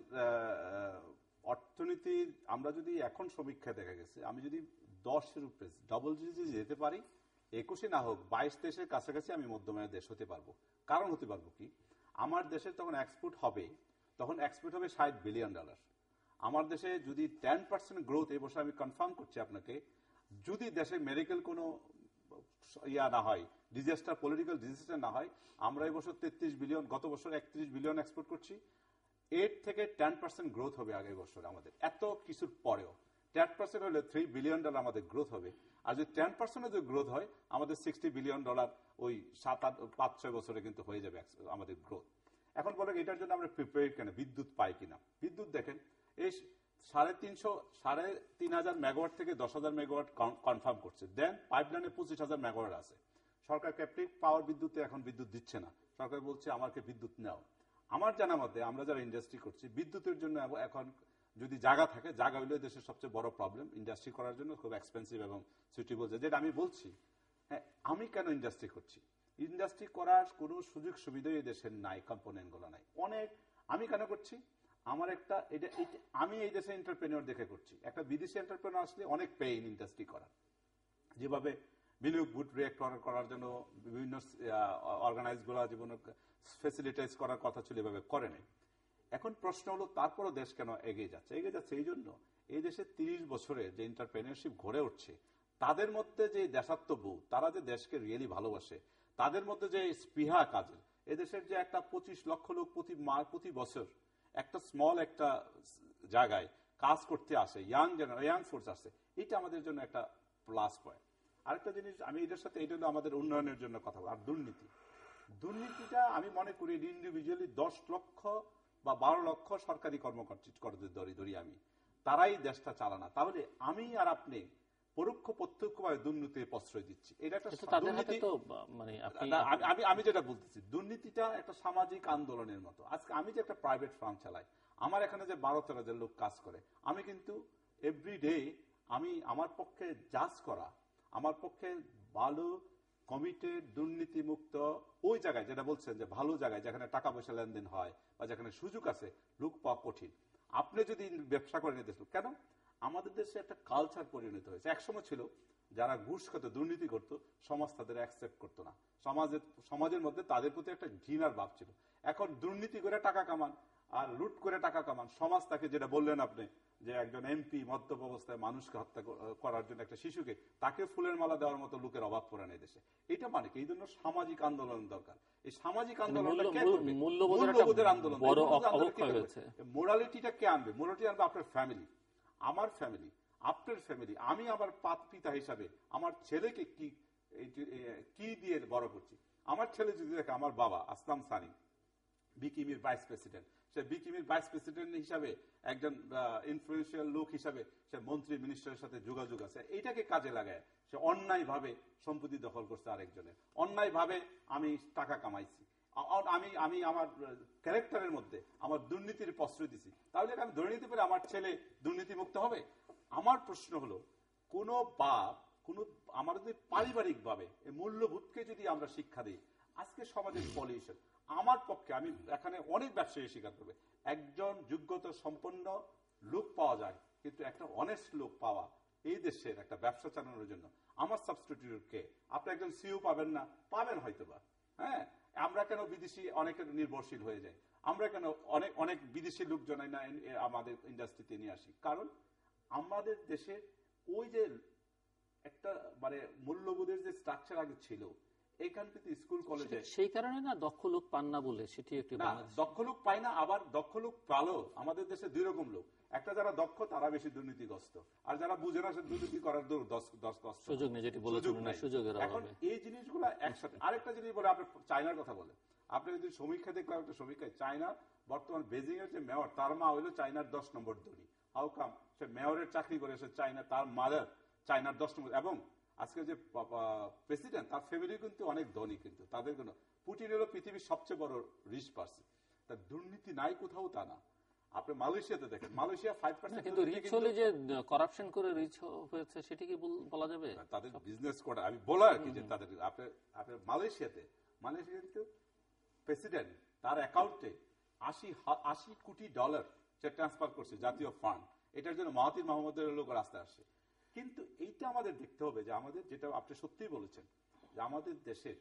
অর্থনীতির, আমরা যদি এখন সমীক্ষা দেখা গেছে, আমি যদি 10-এর উপরে ডবল যদি যেতে পারি, 21-এ না হোক 22-23-এর কাছাকাছি আমি মধ্যমায়ের দেশ হতে পারবো। কারণ হতে পারবো কি, আমার দেশের তখন এক্সপোর্ট হবে, তখন এক্সপোর্ট হবে $60 বিলিয়ন। আমার দেশে যদি 10% গ্রোথ, এই বছর আমি কনফার্ম করছি আপনাকে, যদি দেশে মেডিকেল কোনো না হয়, ডিজাস্টার, পলিটিক্যাল ডিজাস্টার না হয়, আমরা এই বছর 33 বিলিয়ন, গত বছর 31 বিলিয়ন এক্সপোর্ট করছি। 8 থেকে 10% গ্রোথ হবে আগের বছর আমাদের। এত কিছুর পরেও 10% হলে $3 বিলিয়ন আমাদের গ্রোথ হবে। আর যদি 10% যদি গ্রোথ হয়, আমাদের $60 বিলিয়ন ওই 5-6 বছরে কিন্তু হয়ে যাবে আমাদের গ্রোথ। এখন বলে এটার জন্য আমরা প্রিপেয়ার কেন, বিদ্যুৎ পাই কিনা। বিদ্যুৎ দেখেন, এই 3,500 মেগাওয়াট থেকে 10,000 মেগাওয়াট কনফার্ম করছে। দেন পাইপলাইনে 25,000 মেগাওয়াট আছে। সরকার ক্যাপটিভ পাওয়ার বিদ্যুতে এখন বিদ্যুৎ দিচ্ছে না। সরকার বলছে আমাকে বিদ্যুৎ নাও। আমার জানা মতে আমরা যারা ইন্ডাস্ট্রি করছি, বিদ্যুতের জন্য এখন যদি জায়গা থাকে, জায়গা হইলে দেশের সবচেয়ে বড় প্রবলেম। ইন্ডাস্ট্রি করার জন্য খুব এক্সপেন্সিভ এবং সুইটেবল। যেটা আমি বলছি, হ্যাঁ, আমি কেন ইন্ডাস্ট্রি করছি, ইন্ডাস্ট্রি করার কোনো সুযোগ সুবিধা এই দেশের নাই, কম্পোনেন্ট গুলো নাই অনেক। আমি কেন করছি, আমার একটা আমি এই দেশে এন্টারপ্রেনিয়র দেখে করছি। একটা বিদেশি এন্টারপ্রেনিয়র আসলে অনেক পেইন ইন্ডাস্ট্রি করার। যেভাবে বিনিয়োগ বুট রিয়েক্ট করার জন্য বিভিন্ন অর্গানাইজ গুলা জীবন ফেসিলিটাইজ করার কথা ছিল, এভাবে করে নাই। এখন প্রশ্ন হলো তারপরও দেশ কেন এগিয়ে যাচ্ছে? এগিয়ে যাচ্ছে এই জন্য, এই দেশে 30 বছরে যে এন্টারপ্রেনিয়রশিপ গড়ে উঠছে, তাদের মধ্যে যে দেশাত্মবোধ, তারা যে দেশকে রিয়েলি ভালোবাসে, তাদের মধ্যে যে স্পৃহা কাজের, এদেশের যে একটা 25 লক্ষ লোক প্রতি বছর একটা স্মল একটা জায়গায় কাজ করতে আসে, ইয়াং ফোর্স আসে, এটা আমাদের জন্য একটা প্লাস পয়েন্ট। আরেকটা জিনিস আমি এটার সাথে, এটা হলো আমাদের উন্নয়নের জন্য কথা বলা। আর দুর্নীতিটা আমি মনে করি ইন্ডিভিজুয়ালি 10 লক্ষ বা 12 লক্ষ সরকারি কর্মকর্তাদের ধরি আমি, তারাই দেশটা চালানা। তাহলে আমি আর আপনি পরোক্ষ প্রত্যক্ষভাবে দুর্নীতির প্রশ্রয় দিচ্ছি। এটা একটা দুর্নীতি। আমি যেটা বলতেছি, দুর্নীতিটা একটা সামাজিক আন্দোলনের মতো। আজকে আমি যে একটা প্রাইভেট ফার্ম চালাই, আমার এখানে যে 12-13 লোক কাজ করে, আমি কিন্তু এভরিডে আমার পক্ষে জাজ করা, আমার পক্ষে ভালো কমিটেড দুর্নীতিমুক্ত ওই জায়গায়, যেটা বলছেন যে ভালো জায়গায় যেখানে টাকা পয়সা লেনদেন হয় বা যেখানে সুযোগ আছে, লোক পাওয়া কঠিন। আপনি যদি ব্যবসা করে নিতে কেন, আমাদের দেশে একটা কালচার পরিণত হয়েছে। একসময় ছিল যারা ঘুষ খেত, দুর্নীতি করতো, সমাজ তাদের অ্যাকসেপ্ট করতো না, সমাজের মধ্যে তাদের প্রতি একটা ঘৃণার ভাব ছিল। এখন দুর্নীতি করে টাকা কামান আর লুট করে টাকা কামান, সমাজ তাকে, যেটা বললেন আপনি যে একজন এমপি মদ্যপ অবস্থায় মানুষকে হত্যা করার জন্য একটা শিশুকে, তাকে ফুলের মালা দেওয়ার মতো লোকের অভাব পড়ে না দেশে। এটা মানে কি, এই জন্য সামাজিক আন্দোলন দরকার। এই সামাজিক আন্দোলনটা মূল্যবোধের আন্দোলন। মোরালিটিটা কে আনবে? মোরালিটি আনবে আপনার ফ্যামিলি, আমার ফ্যামিলি, আপনার ফ্যামিলি। আমি আমার পিতা হিসাবে আমার ছেলেকে কি দিয়ে বড় করছি? আমার ছেলে যদি দেখে আমার বাবা আসলাম সানি বিকিএমইর ভাইস প্রেসিডেন্ট, সে বিকিএমইর ভাইস প্রেসিডেন্ট হিসাবে একজন ইনফ্লুয়েন্সিয়াল লোক হিসাবে সে মন্ত্রী মিনিস্টারের সাথে যোগাযোগ আছে, এইটাকে কাজে লাগায় সে অন্যায় ভাবে সম্পত্তি দখল করছে আরেকজনের, অন্যায় ভাবে আমি টাকা কামাইছি, আমি আমার ক্যারেক্টারের মধ্যে আমার দুর্নীতির প্রশ্রয় দিছি, তাহলে আমি ধরে নিতে পারি আমার ছেলে দুর্নীতি মুক্ত হবে? আমার প্রশ্ন হলো, কোন বাপ, আমার যদি পারিবারিক ভাবে এই মূল্যবোধকে যদি আমরা শিক্ষা দিই, আজকে সমাজের পলিউশন, আমার পক্ষে, আমি এখানে অনেক ব্যবসায়ী স্বীকার করবে, একজন যোগ্যতা সম্পন্ন লোক পাওয়া যায়, কিন্তু একটা অনেস্ট লোক পাওয়া এই দেশের একটা ব্যবসা চালানোর জন্য, আমার সাবস্টিটিউট কে? আপনি একজন সিইও পাবেন না, পাবেন হয়তোবা, হ্যাঁ। আমরা কেন বিদেশি অনেকের নির্ভরশীল হয়ে যায়? আমরা কেন অনেক বিদেশি লোকজন আমাদের ইন্ডাস্ট্রিতে নিয়ে আসি? কারণ আমাদের দেশে ওই যে একটা মানে মূল্যবোধের যে স্ট্রাকচার আগে ছিল, এইখান থেকে স্কুল কলেজে সেই কারণে না দক্ষ লোক পান না বলে, সেটি একটি দক্ষ লোক পায় না। আবার দক্ষ লোক পালো আমাদের দেশে দুই রকম লোক, একটা যারা দক্ষ তারা বেশি দুর্নীতিগ্রস্ত, আর যারা বুঝে না সে দুর্নীতি করার সুযোগ নেই, যেটি বলেছিলেন সুযোগের অভাবে। এখন এই জিনিসগুলো একসাথে। আরেকটা জিনিস বলে, আপনি চায়নার কথা বলেন, আপনি যদি সমীক্ষা দেখলেন, একটা সমীক্ষায় চায়না বর্তমান বেজিং এর যে মেয়র, তার মা হইলো চায়নার 10 নম্বর ধনী। How come? সে মেয়রের চাকরি করে, সে চায়না, তার মাদার চায়নার 10 নম্বর। এবং আজকে যে প্রেসিডেন্ট, তার ফ্যামিলি কিন্তু অনেক ধনী, কিন্তু তাদের কোনো, পুটিন হলো পৃথিবীর সবচেয়ে বড় রিচ পার্সন। তার দুর্নীতি নাই কোথাও, তা না। আপনি মালয়েশিয়াতে দেখেন, মালয়েশিয়া 5%, কিন্তু রিচ হলে যে করাপশন করে রিচ হয়েছে, সেটা কি বলা যাবে? তাদের বিজনেস করা, আমি বলা আর কি, যে তাদের আপনি মালয়েশিয়াতে কিন্তু প্রেসিডেন্ট তার অ্যাকাউন্টে 80 কোটি ডলার সে ট্রান্সফার করছে জাতীয় ফান্ড, এটার জন্য মাহাতির মোহাম্মদের লোক রাস্তায় আসে। কিন্তু এইটা আমাদের দেখতে হবে যে আমাদের, যেটা আপনি সত্যিই বলেছেন, যে আমাদের দেশের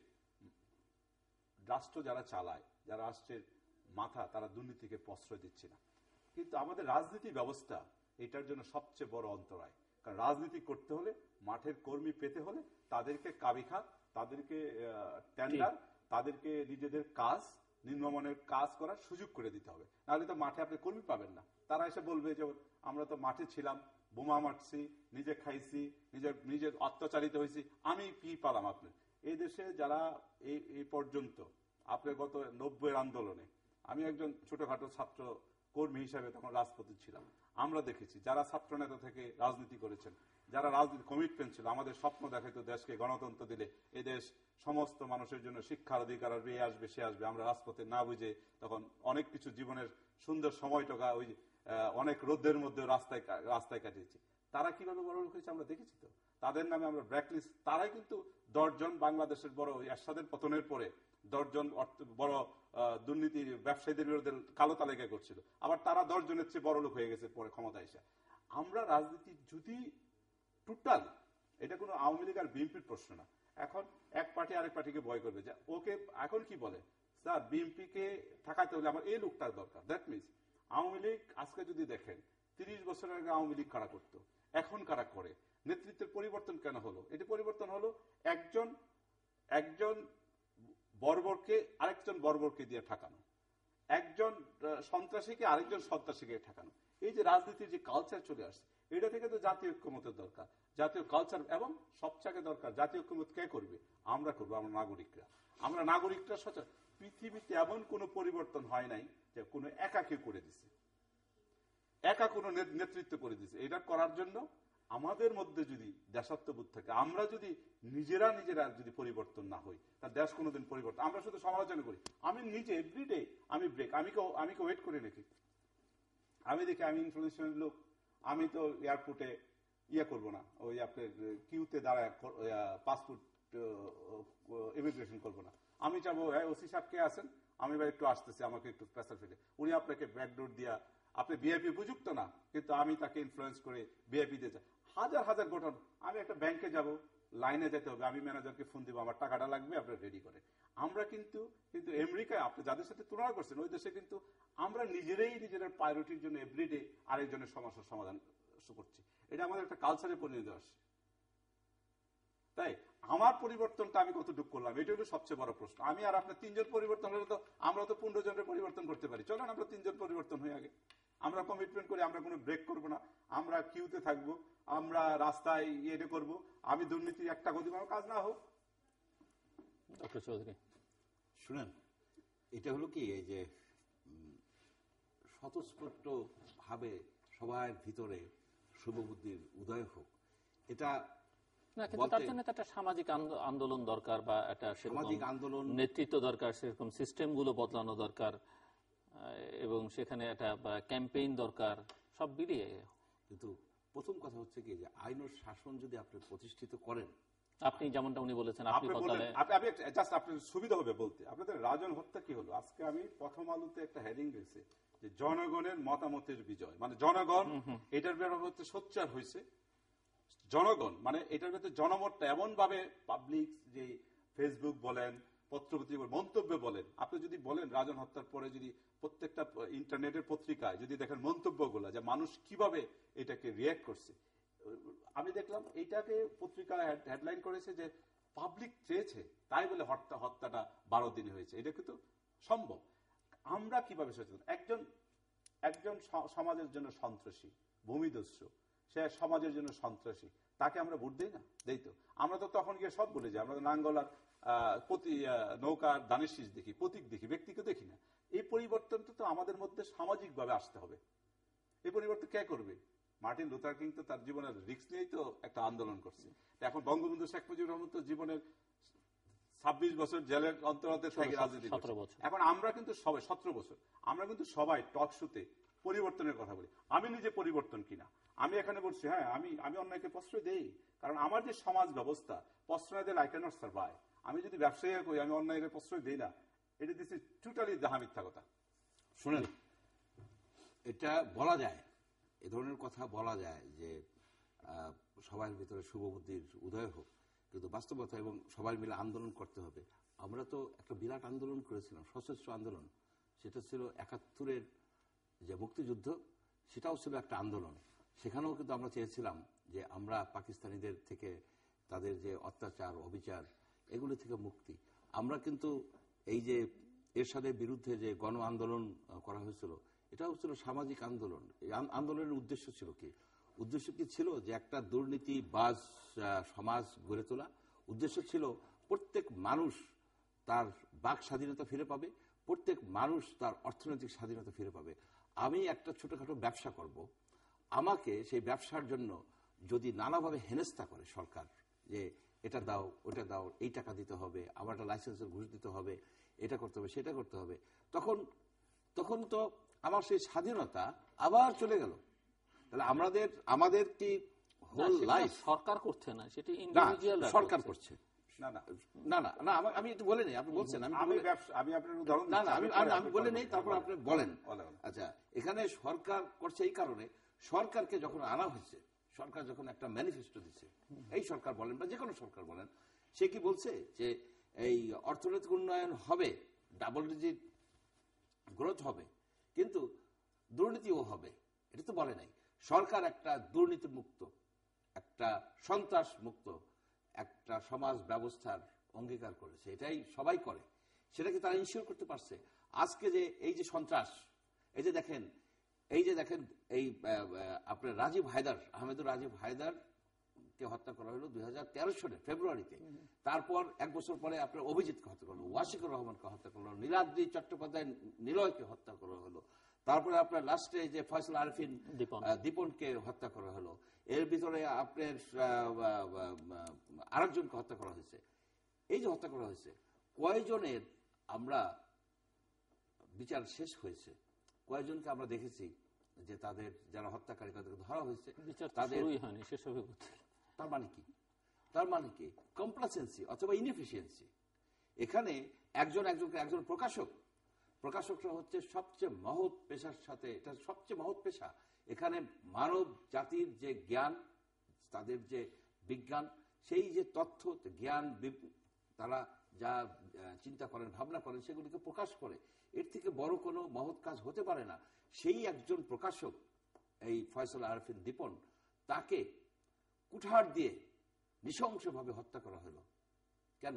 রাষ্ট্র যারা চালায়, যারা রাষ্ট্রের মাথা, তারা দুর্নীতিকে প্রশ্রয় দিচ্ছে না। কিন্তু আমাদের রাজনীতি ব্যবস্থা এটার জন্য সবচেয়ে বড় অন্তরায়। কারণ রাজনীতি করতে হলে, মাঠের কর্মী পেতে হলে তাদেরকে কাবিখা, তাদেরকে টেন্ডার, তাদেরকে নিজেদের কাজ, নিম্নমানের কাজ করার সুযোগ করে দিতে হবে। নাহলে তো মাঠে আপনি কর্মী পাবেন না। তারা এসে বলবে যে আমরা তো মাঠে ছিলাম, বোমা মারছি, নিজে খাইছি, নিজের অত্যাচারিত হয়েছি, আমি কি পালাম? আপনি এই দেশে যারা এই পর্যন্ত, আপনার গত 90-এর আন্দোলনে আমি একজন ছোটখাটো ছাত্র কর্মী হিসাবে তখন রাজপথে ছিলাম, আমরা দেখেছি যারা ছাত্র নেতা থেকে রাজনীতি করেছেন, যারা রাজনীতি কমিটমেন্ট ছিল, আমাদের স্বপ্ন দেখাইতো দেশকে গণতন্ত্র দিলে এই দেশ সমস্ত মানুষের জন্য শিক্ষার অধিকার, আর এ আসবে সে আসবে, আমরা রাজপথে না বুঝে তখন অনেক কিছু জীবনের সুন্দর সময়টা ওই অনেক রোদের মধ্যে রাস্তায় কাটিয়েছি। তারা কিভাবে বড় লোক হয়েছে আমরা দেখেছি তো। তাদের নামে আমরা ব্ল্যাকলিস্ট, তারাই কিন্তু 10 জন বাংলাদেশের বড় এরশাদের পতনের পরে 10 জন বড় দুর্নীতি ব্যবসায়ীদের বিরুদ্ধে কালো তালিকা করছিল, আবার তারা 10 জনের চেয়ে বড় লোক হয়ে গেছে পরে ক্ষমতা এসে। আমরা রাজনীতি যদি টোটাল এটা কোনো আওয়ামী লীগ আর বিএনপির প্রশ্ন না। এখন এক পার্টি আরেক পার্টিকে ভয় করবে যে ওকে এখন কি বলে স্যার বিএনপিকে ঠেকাতে হলে আমার এই লোকটার দরকার। দ্যাট মিনস আওয়ামী লীগ আজকে যদি দেখেন 30 বছর আগে আওয়ামী লীগ কারা করতো, এখন কারা করে, নেতৃত্বের পরিবর্তন কেন হলো? এটি পরিবর্তন হলো একজন বর্বরকে আরেকজন বর্বরকে দিয়ে ঠেকানো, একজন সন্ত্রাসীকে আরেকজন সন্ত্রাসীকে ঠেকানো। এই যে রাজনীতির যে কালচার চলে আসছে, এটা থেকে তো জাতীয় ঐক্যমতের দরকার, জাতীয় কালচার, এবং সবচেয়ে দরকার জাতীয় ঐক্যমত কে করবে? আমরা করবো, আমরা নাগরিকরা সচেতন। পৃথিবীতে এমন কোন পরিবর্তন হয় নাই যে কোনো একা কেউ করে দিছে, একা কোনো নেতৃত্ব করে দিছে। এটা করার জন্য আমাদের মধ্যে যদি দেশাত্মবোধ থাকে, আমরা যদি নিজেরা যদি পরিবর্তন না হই, তার দেশ কোনোদিন পরিবর্তন। আমরা শুধু সমালোচনা করি। আমি নিজে এভরিডে আমি ব্রেক, আমি ওয়েট করে নাকি, আমি দেখি আমি ইনফ্লুয়েন্সিয়াল লোক, আমি তো এয়ারপোর্টে করবো না, ওই আপনার কিউতে দাঁড়ায় পাসপোর্ট ইমিগ্রেশন করবো না। আমি চাবো ওসি সাহেব কে আছেন, আমি এবার একটু আসতেছি, আমাকে একটু প্রেসার ফেলে, উনি আপনাকে ব্যাকডোর দিয়া, আপনি ভিআইপি উপযুক্ত না কিন্তু আমি তাকে ইনফ্লুয়েন্স করে ভিআইপি দিয়ে যাই। হাজার হাজার ঘটনা। আমি একটা ব্যাংকে যাব, লাইনে যেতে হবে, আমি ম্যানেজারকে ফোন দিব, আমার টাকাটা লাগবে, আপনার রেডি করে। আমরা কিন্তু আমেরিকায় আপনি যাদের সাথে তুলনা করছেন, ওই দেশে কিন্তু আমরা নিজেদের প্রায়োরিটির জন্য এভরিডে আরেকজনের সমস্যার সমাধান করছি। এটা আমাদের একটা কালচারে পরিণত আসছে। তাই আমার পরিবর্তনটা আমি কতটুকু করলাম, এটা হলো সবচেয়ে বড় প্রশ্ন। আমি আর আপনার 3 জন পরিবর্তন হলে তো আমরা তো 15 জনের পরিবর্তন করতে পারি। চলেন আমরা 3 জন পরিবর্তন হয়ে আগে আমরা কমিটমেন্ট করি, আমরা কোনো ব্রেক করব না, আমরা কিউতে থাকবো, আমরা রাস্তায় এটা করবো, আমি দুর্নীতি একটা গতি আমার কাজ না হোক। ডক্টর চৌধুরী শুনেন, এটা হলো কি, এই যে স্বতঃস্ফূর্ত ভাবে সবার ভিতরে শুভবুদ্ধির উদয় হোক, এটা না, কিন্তু তার জন্য একটা সামাজিক আন্দোলন দরকার, বা একটা সামাজিক আন্দোলন নেতৃত্ব দরকার, সেরকম সিস্টেম গুলো বদলানো দরকার, এবং সেখানে একটা ক্যাম্পেইন দরকার, সব মিলিয়ে। কিন্তু প্রথম কথা হচ্ছে কি, যে আইন ও শাসন যদি আপনি প্রতিষ্ঠিত করেন, আপনি যেমনটা উনি বলেছেন, আপনার সুবিধা হবে বলতে, আপনাদের রাজন হত্যা কি হলো? আজকে আমি প্রথম আলোতে একটা হেডিং গেছে যে জনগণের মতামতের বিজয়, মানে জনগণ এটার ব্যাপারে সোচ্চার হয়েছে। জনগণ মানে এটার ভেতরে জনমতটা এমন ভাবে পাবলিক, যে ফেসবুক বলেন, পত্রপত্রিকা মন্তব্য বলেন, আপনি যদি বলেন রাজন হত্যার পরে যদি প্রত্যেকটা ইন্টারনেটের পত্রিকায় যদি দেখেন মন্তব্যগুলো, যে মানুষ কিভাবে এটাকে রিয়াক্ট করছে, আমি দেখলাম এইটাকে পত্রিকা হেডলাইন করেছে যে পাবলিক চেয়েছে তাই বলে হত্যাটা 12 দিনে হয়েছে। এটা কিন্তু সম্ভব। আমরা কিভাবে সচেতন? একজন সমাজের জন্য সন্ত্রাসী, ভূমিদস্যু, সে সমাজের জন্য সন্ত্রাসী, তাকে আমরা ভোট দিই না? দেই তো। আমরা তো তখন গিয়ে সব বলে যাই, আমরা নাঙ্গলার নৌকার দানের শীষ দেখি, প্রতীক দেখি, ব্যক্তিকে দেখি না। এই পরিবর্তনটা তো আমাদের মধ্যে সামাজিক ভাবে আসতে হবে। এই পরিবর্তন কে করবে? মার্টিন লুথার কিং তো তার জীবনের রিস্ক নিয়েই তো একটা আন্দোলন করছে। এখন বঙ্গবন্ধু শেখ মুজিবুর রহমান তো জীবনের 26 বছর জেলের অন্তরাতে থেকে রাজনীতি করছে। এখন আমরা কিন্তু সবাই 17 বছর, আমরা কিন্তু সবাই টক শোতে পরিবর্তনের কথা বলি। আমি নিজে পরিবর্তন কিনা, আমি এখানে বলছি হ্যাঁ আমি অন্যায়কে প্রশ্রয় দেই, কারণ আমার যে সমাজ ব্যবস্থা, প্রশ্রয় দিলে আই ক্যানট সারভাইভ। আমি যদি ব্যবসায়ী করি আমি অন্যায়ের প্রশ্রয় দেই না, এটা দিস ইজ টোটালি জাহা মিথ্যা কথা। শুনেন, এটা বলা যায়, এ ধরনের কথা বলা যায় যে সবার ভিতরে শুভবুদ্ধির উদয় হোক, কিন্তু বাস্তবতা এবং সবাই মিলে আন্দোলন করতে হবে। আমরা তো একটা বিরাট আন্দোলন করেছিলাম, সশস্ত্র আন্দোলন, সেটা ছিল 71-এর যে মুক্তিযুদ্ধ, সেটাও ছিল একটা আন্দোলন। সেখানেও কিন্তু আমরা চেয়েছিলাম যে আমরা পাকিস্তানিদের থেকে, তাদের যে অত্যাচার অবিচার, এগুলো থেকে মুক্তি। আমরা কিন্তু এই যে এরশাদের বিরুদ্ধে যে গণ আন্দোলন করা হয়েছিল, এটাও ছিল সামাজিক আন্দোলন। এই আন্দোলনের উদ্দেশ্য ছিল কি? উদ্দেশ্য কি ছিল? যে একটা দুর্নীতিবাজ সমাজ গড়ে তোলা। উদ্দেশ্য ছিল প্রত্যেক মানুষ তার বাক স্বাধীনতা ফিরে পাবে, প্রত্যেক মানুষ তার অর্থনৈতিক স্বাধীনতা ফিরে পাবে। আমি একটা ছোটখাটো ব্যবসা করব, আমাকে সেই ব্যবসার জন্য যদি নানাভাবে হেনস্থা করে সরকার, যে এটা দাও ওটা দাও, এই টাকা দিতে হবে, আমার একটা লাইসেন্সের ঘুষ দিতে হবে, এটা করতে হবে সেটা করতে হবে, তখন তো আমার সেই স্বাধীনতা আবার চলে গেল। তাহলে আমাদের কি হোল লাইফ সরকার করছে না, সেটা ইন্ডিভিজুয়াল সরকার করছে। না আমি একটু বলে নেই, আপনি বলছেন, আমি আপনার উদাহরণ আমি বলে নেই, তারপর আপনি বলেন। আচ্ছা, এখানে সরকার করছে এই কারণে, সরকারকে যখন আনা হয়েছে, সরকার যখন একটা ম্যানিফেস্টো দিচ্ছে, এই সরকার বলেন বা যে কোনো সরকার বলেন, সে কি বলছে যে এই অর্থনৈতিক উন্নয়ন হবে, ডাবল ডিজিট গ্রোথ হবে, কিন্তু দুর্নীতিও হবে? এটা তো বলে নাই। সরকার একটা দুর্নীতি মুক্ত, একটা সন্ত্রাস মুক্ত একটা সমাজ ব্যবস্থার অঙ্গীকার করেছে। এটাই সবাই করে, সেটাকে তারা ইনশিওর করতে পারছে। আজকে যে এই যে সন্ত্রাস, এই যে দেখেন এই আপনার রাজীব হায়দার, আহমেদুর রাজীব হায়দার কে হত্যা করা হলো 2013 সালের ফেব্রুয়ারিতে। তারপর এক বছর পরে আপনার অভিজিৎকে হত্যা করলো, ওয়াশিকুর রহমানকে হত্যা করলো, নীলাদ্রি চট্টোপাধ্যায় নিলয়কে হত্যা করা হলো, তারপরে আপনার লাস্টে যে ফয়সাল আরফিন দীপনকে হত্যা করা হলো, এর ভিতরে আপনার আরেকজনকে হত্যা করা হয়েছে। এই যে হত্যা করা হয়েছে, কয়জনের আমরা বিচার শেষ হয়েছে, কয়জনকে আমরা দেখেছি যে তাদের যারা হত্যাকারী তাদেরকে ধরা হয়েছে, তাদের শেষ হবে। তার মানে কি কমপ্লাসেন্সি অথবা ইনএফিসিয়েন্সি। এখানে একজন প্রকাশকরা হচ্ছে সবচেয়ে মহৎ পেশার সাথে, এটা সবচেয়ে মহৎ পেশা। এখানে মানব জাতির যে জ্ঞান, তাদের যে বিজ্ঞান, সেই যে তথ্য জ্ঞান, তারা যা চিন্তা করেন ভাবনা করেন সেগুলিকে প্রকাশ করে। এর থেকে বড় কোনো মহৎ কাজ হতে পারে না। সেই একজন প্রকাশক এই ফয়সাল আরফিন দীপন, তাকে কুঠার দিয়ে নৃশংসভাবে হত্যা করা হলো কেন?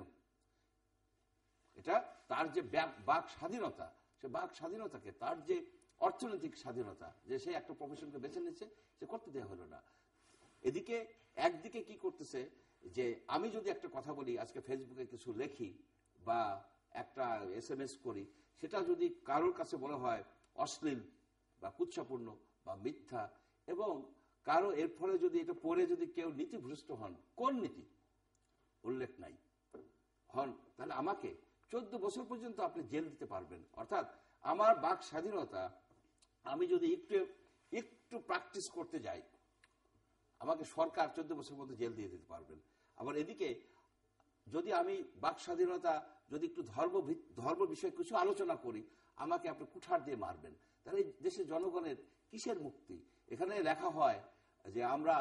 এটা তার যে বাক স্বাধীনতা, সে বাক স্বাধীনতাকে, তার যে অর্থনৈতিক স্বাধীনতা, যে সে একটা প্রফেশনকে বেছে নিচ্ছে, সে করতে দেওয়া হলো না। এদিকে একদিকে কি করতেছে যে আমি যদি একটা কথা বলি, আজকে ফেসবুকে কিছু লেখি বা একটা SMS করি, সেটা যদি কারোর কাছে বলা হয় অশ্লীল বা কুৎসাপূর্ণ বা মিথ্যা, এবং কারো এর ফলে যদি এটা পড়ে যদি কেউ নীতিভ্রষ্ট হন, কোন নীতি উল্লেখ নাই হন, তাহলে আমাকে 14 বছর পর্যন্ত আপনি জেল দিতে পারবেন। অর্থাৎ আমার বাক স্বাধীনতা আমি যদি একটু প্র্যাকটিস করতে যাই, আমাকে সরকার 14 বছর মধ্যে জেল দিয়ে দিতে পারবেন। আবার এদিকে যদি আমি বাক স্বাধীনতা যদি একটু ধর্ম বিষয়ে কিছু আলোচনা করি, আমাকে আপনি কুঠার দিয়ে মারবেন। তাহলে এই দেশের জনগণের কিসের মুক্তি? এখানে লেখা হয় যে আমরা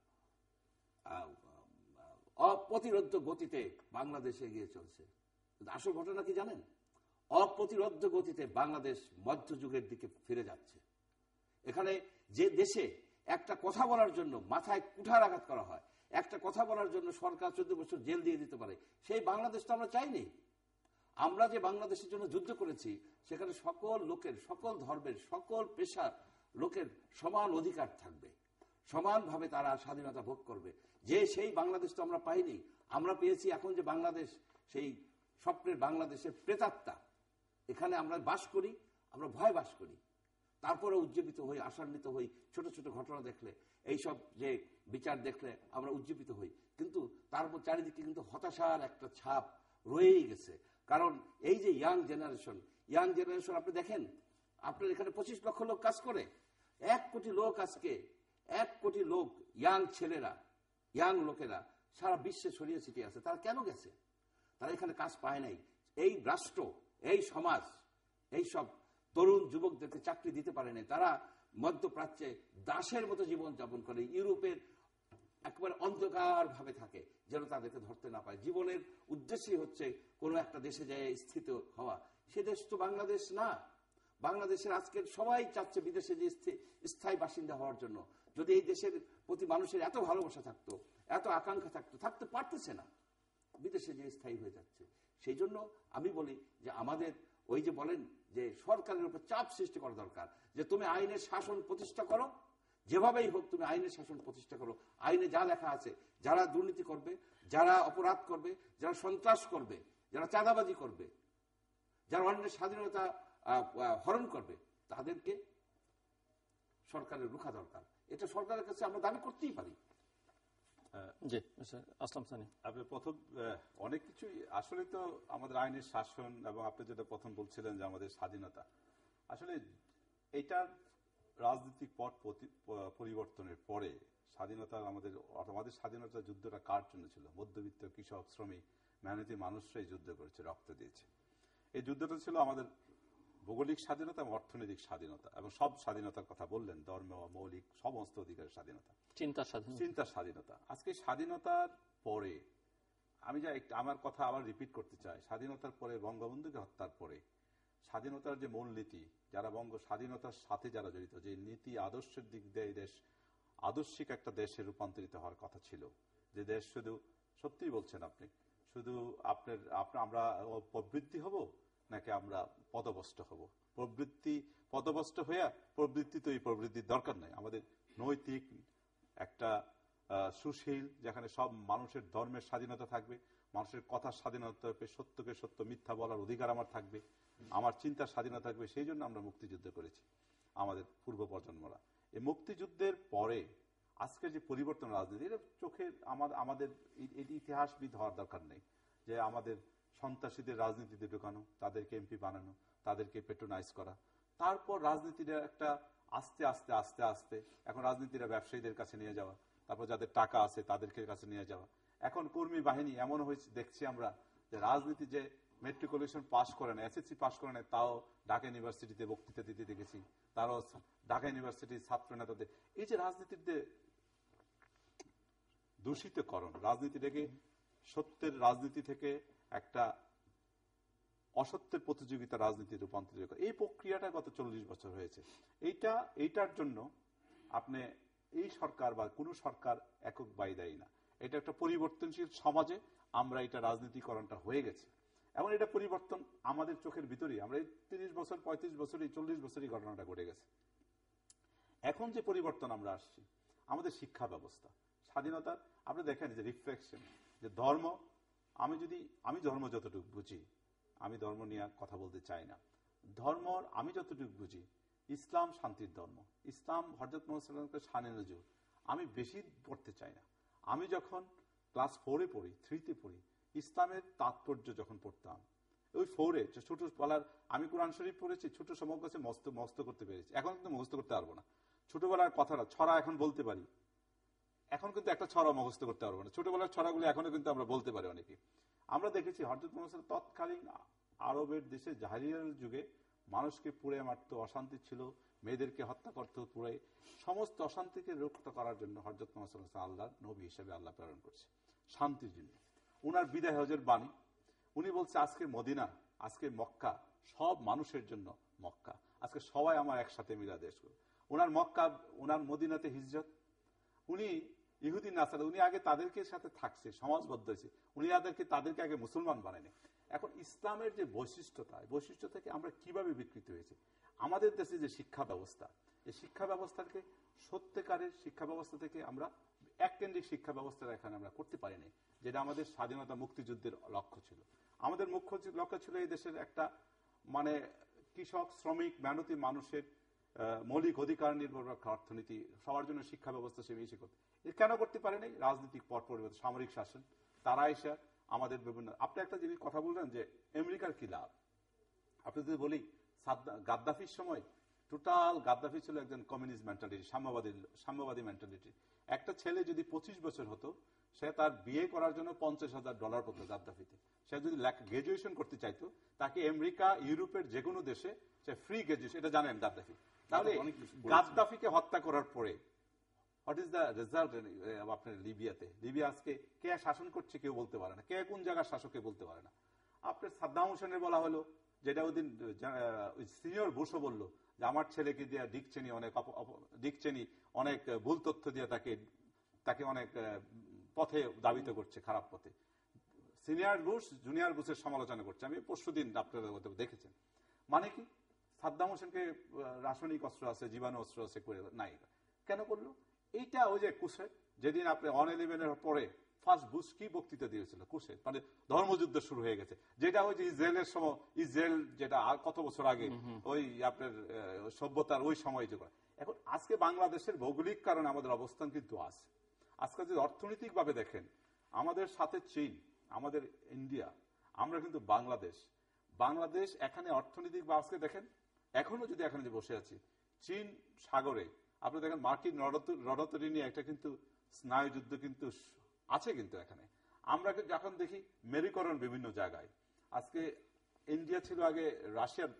অপ্রতিরোধ্য গতিতে বাংলাদেশে এগিয়ে চলছে। আসল ঘটনা কি জানেন? অপ্রতিরোধ্য গতিতে বাংলাদেশ মধ্যযুগের দিকে ফিরে যাচ্ছে। এখানে যে দেশে একটা কথা বলার জন্য মাথায় কুঠার আঘাত করা হয়, একটা কথা বলার জন্য সরকার 14 বছর জেল দিয়ে দিতে পারে, সেই বাংলাদেশ তো আমরা চাইনি। আমরা যে বাংলাদেশের জন্য যুদ্ধ করেছি, সেখানে সকল লোকের, সকল ধর্মের, সকল পেশার লোকের সমান অধিকার থাকবে, সমানভাবে তারা স্বাধীনতা ভোগ করবে। যে সেই বাংলাদেশ তো আমরা পাইনি। আমরা পেয়েছি এখন যে বাংলাদেশ, সেই স্বপ্নের বাংলাদেশের প্রেতাত্মা। এখানে আমরা বাস করি, আমরা ভয় বাস করি, তারপরে উজ্জীবিত হই, আশান্বিত হই। ছোট ছোট ঘটনা দেখলে, এইসব যে বিচার দেখলে আমরা উজ্জীবিত হই, কিন্তু তারপর চারিদিকে কিন্তু হতাশার একটা ছাপ রয়েই গেছে। কারণ এই যে ইয়াং জেনারেশন আপনি দেখেন, আপনার এখানে 25 লক্ষ লোক কাজ করে, 1 কোটি লোক, আজকে 1 কোটি লোক, ইয়াং ছেলেরা, ইয়াং লোকেরা সারা বিশ্বে ছড়িয়ে ছিটিয়ে আছে। তারা কেন গেছে? তারা এখানে কাজ পায় নাই। এই রাষ্ট্র, এই সমাজ, এই সব তরুণ যুবকদেরকে চাকরি দিতে পারে নাই। তারা মধ্যপ্রাচ্যে দাসের মতো জীবন যাপন করে, ইউরোপের একেবারে অন্ধকার ভাবে থাকে, যেন তাদেরকে ধরতে না পায়। জীবনের উদ্দেশ্যই হচ্ছে কোনো একটা দেশে যায় স্থিত হওয়া। সে দেশ তো বাংলাদেশ না। বাংলাদেশের আজকের সবাই চাচ্ছে বিদেশে যে স্থায়ী বাসিন্দা হওয়ার জন্য। যদি এই দেশের প্রতি মানুষের এত ভালোবাসা থাকতো, এত আকাঙ্ক্ষা থাকতো, থাকতে পারতেছে না, বিদেশে যে স্থায়ী হয়ে যাচ্ছে। সেই জন্য আমি বলি যে আমাদের ওই যে বলেন যে সরকারের উপর চাপ সৃষ্টি করা দরকার, যে তুমি আইনের শাসন প্রতিষ্ঠা করো, যেভাবেই হোক তুমি আইনের শাসন প্রতিষ্ঠা করো। আইনে যা লেখা আছে, যারা দুর্নীতি করবে, যারা অপরাধ করবে, যারা সন্ত্রাস করবে, যারা চাঁদাবাজি করবে, যারা অন্যের স্বাধীনতা হরণ করবে, তাদেরকে সরকারের রুখা দরকার। এটা সরকারের কাছে আমরা দাবি করতেই পারি। জি আসলাম সানি, আপনি প্রথম অনেক কিছুই আসলে তো আমাদের আইনের শাসন, এবং আপনি যেটা প্রথম বলছিলেন যে আমাদের স্বাধীনতা, আসলে এটার রাজনৈতিক পট পরিবর্তনের পরে স্বাধীনতার আমাদের স্বাধীনতার যুদ্ধটা কার জন্য ছিল? মধ্যবিত্ত, কৃষক, শ্রমিক, মেহনতি মানুষরাই যুদ্ধ করেছে, রক্ত দিয়েছে। এই যুদ্ধটা ছিল আমাদের ভৌগোলিক স্বাধীনতা এবং অর্থনৈতিক স্বাধীনতা এবং সব স্বাধীনতার কথা বললেন, ধর্ম, মৌলিক সমস্ত অধিকারের স্বাধীনতা, চিন্তার স্বাধীনতা। আজকে স্বাধীনতার পরে আমি আমার কথা আবার রিপিট করতে চাই, স্বাধীনতার পরে বঙ্গবন্ধুকে হত্যার পরে স্বাধীনতার যে মূলনীতি, যারা স্বাধীনতার সাথে যারা জড়িত, যে নীতি আদর্শের দিক দিয়ে এই দেশ আদর্শিক একটা দেশে রূপান্তরিত হওয়ার কথা ছিল, যে দেশ শুধু, সত্যি বলছেন আপনি, শুধু আমরা প্রবৃত্তি হব নাকি আমরা পদভস্ত হব? পদভস্ত হইয়া প্রবৃত্তি, তো এই প্রবৃত্তির দরকার নাই। আমাদের নৈতিক একটা সুশীল, যেখানে সব মানুষের ধর্মের স্বাধীনতা থাকবে, মানুষের কথার স্বাধীনতা থাকবে, সত্যকে সত্য, মিথ্যা বলার অধিকার আমার থাকবে, আমার চিন্তার স্বাধীনতা থাকবে। সেই জন্য আমরা মুক্তিযুদ্ধ করেছি, আমাদের পূর্ব প্রজন্মরা। এই মুক্তিযুদ্ধের পরে আজকে যে পরিবর্তন রাজনীতি, এটা চোখে আমাদের ইতিহাসবিদ হওয়ার দরকার নেই যে আমাদের সন্ত্রাসীদের রাজনীতিতে ঢুকানো, তাদেরকে এমপি বানানো, তাদেরকে পেট্রোনাইজ করা, তারপর রাজনীতিটা একটা আস্তে আস্তে আস্তে আস্তে এখন রাজনীতিরা ব্যবসায়ীদের কাছে নিয়ে যাওয়া, তারপর যাদের টাকা আছে তাদেরকে কাছে নিয়ে যাওয়া। এখন কর্মী বাহিনী এমন হয়েছে, দেখছি আমরা যে রাজনীতি যে মেট্রিকুলেশন পাস করে না, এসএসসি পাস করে না, তাও ঢাকা ইউনিভার্সিটিতে বক্তৃতা দিতে দেখেছি, তারাও ঢাকা ইউনিভার্সিটির ছাত্র নেতাদের। এই যে রাজনীতিতে দূষিতকরণ, রাজনীতিটাকে সত্যের রাজনীতি থেকে একটা অসত্যের প্রতিযোগিতা রাজনীতি রূপান্তরিত করে, এই প্রক্রিয়াটা গত 40 বছর হয়েছে। এইটার জন্য আপনি এই সরকার বা কোন সরকার একক দায়ী না। এটা একটা পরিবর্তনশীল সমাজে আমরা এটা রাজনীতিকরণটা হয়ে গেছে, এবং এটা পরিবর্তন আমাদের চোখের ভিতরেই। আমরা এই 30 বছর 35 বছর এই 40 বছরই ঘটনাটা ঘটে গেছে। এখন যে পরিবর্তন আমরা আসছি, আমাদের শিক্ষা ব্যবস্থা, স্বাধীনতা, আপনি দেখেন যে রিফ্লেকশন, যে ধর্ম, আমি ধর্ম যতটুকু বুঝি, আমি ধর্ম নিয়ে কথা বলতে চাই না, ধর্ম আমি যতটুকু বুঝি, ইসলাম শান্তির ধর্ম, ইসলাম হযরত মুহাম্মদ সাল্লাল্লাহু আলাইহি ওয়াসাল্লামকে শানে নজুর। আমি বেশি পড়তে চাই না। আমি যখন ক্লাস 4-এ পড়ি, 3-তে পড়ি, ইসলামের তাৎপর্য যখন পড়তাম, ওই 4-এ ছোট বলার, আমি কোরআন শরীফ পড়েছি, ছোট সময় কাছে মস্ত করতে পেরেছি। এখন কিন্তু মুখস্থ করতে পারবো না। ছোটবেলার কথাটা ছড়া এখন বলতে পারি, এখন কিন্তু একটা ছড়া মুখস্থ করতে পারবো না। ছোটবেলার ছড়াগুলো এখনো কিন্তু আমরা বলতে পারি অনেকে। আমরা দেখেছি হযরত মুহাম্মদ তৎকালীন আরবের দেশে জাহেলিয়ার যুগে মানুষকে পুড়ে মারত, অশান্তি ছিল, মেয়েদেরকে হত্যা করতে, পুড়ে সমস্ত অশান্তিকে রক্ষা করার জন্য হযরত মুহাম্মদ সাল্লাল্লাহু আলাইহি ওয়াসাল্লাম আল্লাহর নবী হিসেবে আল্লাহ প্রেরণ করছে শান্তির জন্য। উনার বিদায় হজের বাণী, উনি বলছে আজকে মদিনা, আজকে মক্কা সব মানুষের জন্য মক্কা, আজকে সবাই আমার একসাথে মিলা দেশ। উনার মক্কা, উনার মদিনাতে হিজরত, উনি ইহুদি নাসারা, উনি আগে তাদেরকে সাথে থাকছে, সমাজবদ্ধ হয়েছে, উনি তাদেরকে আগে মুসলমান বানায়নি। এখন ইসলামের যে বৈশিষ্ট্য থেকে আমরা কিভাবে বিকৃত হয়েছে, আমাদের দেশে যে শিক্ষা ব্যবস্থা, এই শিক্ষা ব্যবস্থাকে সত্যিকারের শিক্ষা ব্যবস্থা থেকে আমরা এককেন্দ্রিক শিক্ষা ব্যবস্থা এখানে আমরা করতে পারিনি, যেটা আমাদের স্বাধীনতা মুক্তিযুদ্ধের লক্ষ্য ছিল। আমাদের মুখ্য লক্ষ্য ছিল এই দেশের একটা কৃষক, শ্রমিক, মেহনতি মানুষের মৌলিক অধিকার নির্ভর অর্থনীতি, সবার জন্য শিক্ষা ব্যবস্থা সে বেশি করতে। কেন করতে পারেনি? রাজনৈতিক পট পরিবর্তন, সামরিক শাসন, তারা এসে আমাদের বিভিন্ন। আপনি একটা জিনিস কথা বললেন যে আমেরিকার কি লাভ। আপনি যদি বলি গাদ্দাফির সময় টোটাল গাদ্দাফি ছিল একজন কমিউনিস্ট মেন্টালিটি, সাম্যবাদী মেন্টালিটি। একটা ছেলে যদি 25 বছর হতো, সে তার বিয়ে করার জন্য $50,000 পড়তো গাদ্দাফিতে। সে যদি গ্রাজুয়েশন করতে চাইতো, তাকে আমেরিকা, ইউরোপের যে কোনো দেশে সে ফ্রি গ্রাজুয়েশন, এটা জানেন গাদ্দাফি। তাহলে গাদ্দাফিকে হত্যা করার পরে হোয়াট ইজ দ্য রেজাল্ট আপনার লিবিয়াতে? লিবিয়া আজকে কে শাসন করছে কেউ বলতে পারে না, কে কোন জায়গার শাসক কেউ বলতে পারে না। আপনার সাদ্দাম হোসেনের বলা হলো, যেটা ওই দিন সিনিয়র বুশও বললো যে আমার ছেলেকে দিয়ে ডিক চেনি অনেক ভুল তথ্য দিয়ে তাকে অনেক পথে দাবিত করছে, খারাপ পথে। সিনিয়র বুশ জুনিয়র বুশের সমালোচনা করছে। আমি পরশুদিন আপনারা দেখেছেন। মানে কি, সাদ্দাম হোসেনকে রাসায়নিক অস্ত্র আছে, জীবাণু অস্ত্র আছে, করে নাই। কেন করলো এইটা? ওই যে কুসে, যেদিন আপনি 9/11-এর পরে ফার্স্ট বুশ কি বক্তৃতা দিয়েছিল, কুসে, মানে ধর্মযুদ্ধ শুরু হয়ে গেছে, যেটা ওই যে ইসরায়েলের সময়, ইসরায়েল যেটা কত বছর আগে ওই আপনার সভ্যতার ওই সময় যে। এখন আজকে বাংলাদেশের ভৌগোলিক কারণে আমাদের অবস্থান কিন্তু আছে। আজকে যদি অর্থনৈতিক ভাবে দেখেন, আমাদের সাথে চীন, আমাদের ইন্ডিয়া, আমরা কিন্তু বাংলাদেশ এখানে অর্থনৈতিক বা আজকে দেখেন এখনো যদি এখানে যে বসে আছি, চীন সাগরে আপনি দেখেন মার্কিন রণতরী নিয়ে একটা কিন্তু স্নায়ুযুদ্ধ কিন্তু আছে। কিন্তু এখানে আমরা যখন দেখি মেরুকরণ বিভিন্ন জায়গায়, আজকে ইন্ডিয়া ছিল আগে রাশিয়ার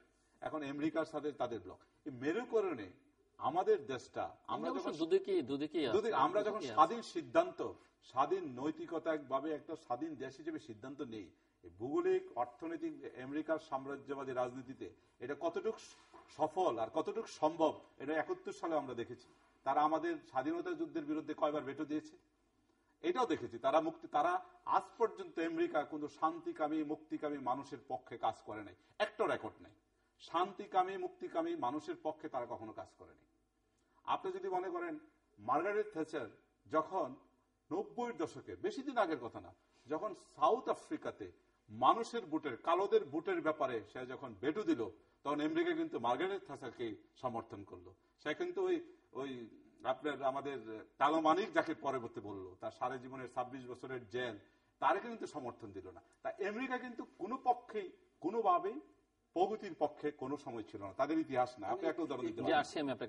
এখন আমেরিকার সাথে তাদের ব্লক। এই মেরুকরণে আমাদের দেশটা আমরা যখন স্বাধীন সিদ্ধান্ত, স্বাধীন নৈতিকতাভাবে একটা স্বাধীন দেশ হিসেবে সিদ্ধান্ত নেই, ভৌগোলিক অর্থনৈতিক আমেরিকার সাম্রাজ্যবাদী রাজনীতিতে এটা কতটুকু সফল আর কতটুকু সম্ভব, এটা 71 সালে আমরা দেখেছি। তারা আমাদের স্বাধীনতা যুদ্ধের বিরুদ্ধে কয়বার ভেটো দিয়েছে এটাও দেখেছি। তারা আজ পর্যন্ত আমেরিকা কিন্তু শান্তিকামী মুক্তিকামী মানুষের পক্ষে কাজ করে নাই, একটা রেকর্ড নাই। শান্তিকামী মুক্তিকামী মানুষের পক্ষে তারা কখনো কাজ করেনি। আপনি যদি মনে করেন মার্গারেট থ্যাচার যখন 90-এর দশকে, বেশি দিন আগের কথা না, যখন সাউথ আফ্রিকাতে মানুষের বুটের, কালোদের বুটের ব্যাপারে সে যখন ভেটো দিল, তখন আমেরিকা কিন্তু মার্গারেট থ্যাচারকে সমর্থন করলো। সে কিন্তু ওই আপনার আমাদের তালোমানিক যাকে পরবর্তী বললো, তার সারা জীবনের 26 বছরের জেল, তারা কিন্তু সমর্থন দিল না। তা আমেরিকা কিন্তু কোনো পক্ষেই কোনোভাবেই প্রগতির পক্ষে কোনো সময় ছিল না, তাদের ইতিহাস না। আপনি একটা উদাহরণ দিতে পারেন।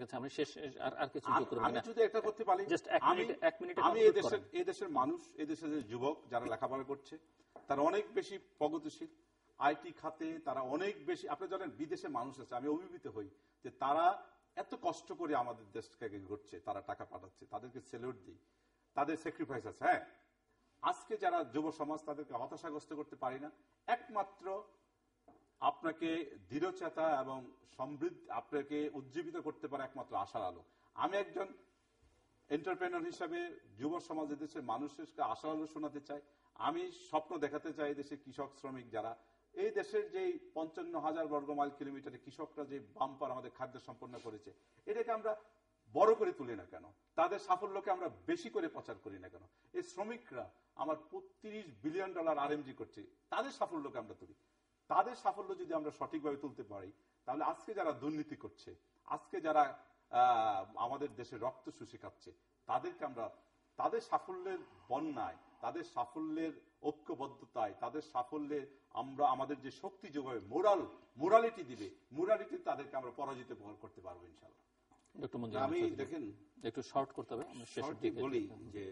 আমি যদি একটা করতে পারি, আমি এই দেশের মানুষ, এই দেশের যুবক যারা লেখাপড়া করছে, তারা অনেক বেশি প্রগতিশীল আইটি খাতে, তারা অনেক বেশি। আপনি জানেন বিদেশে মানুষ আছে, আমি অভিভূত হই যে তারা এত কষ্ট করে আমাদের দেশকে ঘুরছে, তারা টাকা পাঠাচ্ছে, তাদেরকে স্যালুট দিই, তাদের স্যাক্রিফাইস আছে। হ্যাঁ, আজকে যারা যুব সমাজ তাদেরকে হতাশাগ্রস্ত করতে পারি না, একমাত্র আপনাকে দৃঢ়চেতা এবং সমৃদ্ধ, আপনাকে উজ্জীবিত করতে পারে একমাত্র আশার আলো। আমি একজন এন্টারপ্রেনার হিসাবে যুব সমাজ দেশের মানুষকে আশার আলো শোনাতে চাই। আমি স্বপ্ন দেখাতে চাই দেশের কৃষক শ্রমিক যারা, এই দেশের যে 55,000 বর্গমাইল কিলোমিটারে কৃষকরা যে বাম্পার আমাদের খাদ্য সম্পন্ন করেছে, এটাকে আমরা বড় করে তুলি না কেন? তাদের সাফল্যকে আমরা বেশি করে প্রচার করি না কেন? এই শ্রমিকরা আমার $30 বিলিয়ন আরএমজি করছে, তাদের সাফল্যকে আমরা তুলি। তাদের সাফল্য যদি আমরা সঠিকভাবে তুলতে পারি, তাহলে আজকে যারা দুর্নীতি করছে, আজকে যারা আমাদের দেশে রক্ত শুষে খাচ্ছে, তাদেরকে আমরা তাদের সাফল্যের বন্যায়, তাদের সাফল্যের ঐক্যবদ্ধতায়, তাদের সাফল্যে আমরা আমাদের যে শক্তি যোগাবে, মোরালিটি দিবে, মোরালিটি তাদেরকে আমরা পরাজিত করতে পারবো ইনশাআল্লাহ। আমি দেখেন একটু শর্ট করতে হবে, বলি যে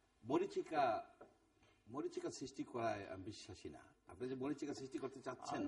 মরিচিকা সৃষ্টি করায় আমি বিশ্বাসী না। আপনি যে মরিচিকা সৃষ্টি করতে চাচ্ছেন,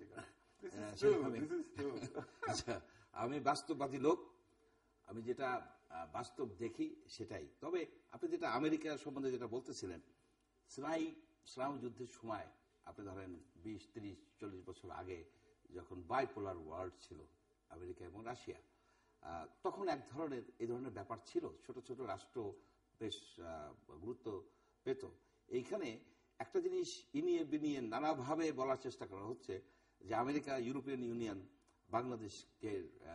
আচ্ছা, আমি বাস্তববাদী লোক, আমি যেটা বাস্তব দেখি সেটাই। তবে আপনি যেটা আমেরিকা সম্বন্ধে যেটা বলতেছিলেন, শ্রাম যুদ্ধের সময় আপনি ধরেন 20, 30, 40 বছর আগে যখন বাইপোলার ওয়ার্ল্ড ছিল আমেরিকা এবং রাশিয়া, তখন এই ধরনের ব্যাপার ছিল। ছোট ছোট রাষ্ট্র বেশ গুরুত্ব পেত। এইখানে একটা জিনিস ইনিয়ে বিনিয়ে নানাভাবে বলার চেষ্টা করা হচ্ছে যে আমেরিকা, ইউরোপিয়ান ইউনিয়ন বাংলাদেশকে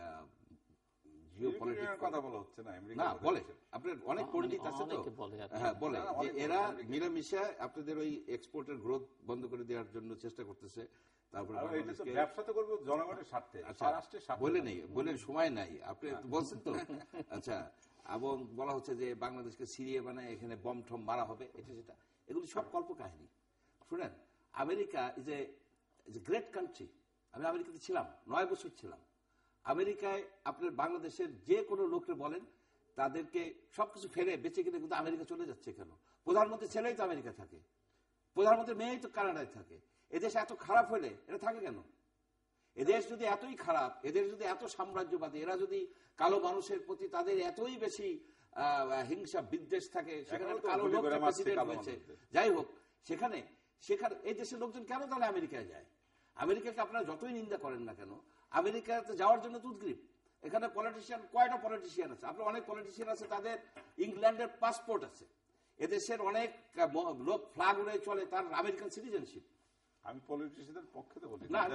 কথা বলা হচ্ছে না, বলে আপনার অনেক পণ্ডিত আছে তো, হ্যাঁ বলে যে এরা মিলেমিশে আপনাদের ওই এক্সপোর্টের গ্রোথ বন্ধ করে দেওয়ার জন্য চেষ্টা করতেছে। তারপরে ব্যবসা তো করবো জনগণের স্বার্থে, বলে সময় নাই, আপনি বলছেন তো। আচ্ছা, এবং বলা হচ্ছে যে বাংলাদেশকে সিরিয়া বানায় এখানে বম ঠম মারা হবে, এটা সেটা, এগুলি সব কল্প কাহিনী। শুনেন, America is a great country. আমি আমেরিকাতে ছিলাম, 9 বছর ছিলাম। আমেরিকায় আপনার বাংলাদেশের যে কোনো লোককে বলেন, তাদেরকে সবকিছু ফেলে বেঁচে কিনে কিন্তু আমেরিকা চলে যাচ্ছে কেন? প্রধানমন্ত্রী ছেলেই তো আমেরিকা থাকে, প্রধানমন্ত্রী মেয়েই তো কানাডায় থাকে। এদেশ এত খারাপ হলে এরা থাকে কেন? এদেশ যদি এতই খারাপ, এদের যদি এত সাম্রাজ্যবাদী, এরা যদি কালো মানুষের প্রতি তাদের এতই বেশি হিংসা বিদ্বেষ থাকে, সেখানে কালো লোক প্রেসিডেন্ট হয়েছে, যাই হোক, সেখানে এই দেশের লোকজন কেন তাহলে আমেরিকায় যায়? আমেরিকাকে আপনারা যতই নিন্দা করেন না কেন, আমেরিকাতে যাওয়ার জন্য তো উদ্গ্রীব। এখানে পলিটিশিয়ান, কয়টা পলিটিশিয়ান আছে? আপনার অনেক পলিটিশিয়ান আছে, তাদের ইংল্যান্ডের পাসপোর্ট আছে। এদেশের অনেক লোক ফ্ল্যাগ উড়ে চলে, তার আমেরিকান সিটিজেনশিপ। আমি পলিটিশিয়ানদের পক্ষে তো বলি না, আমি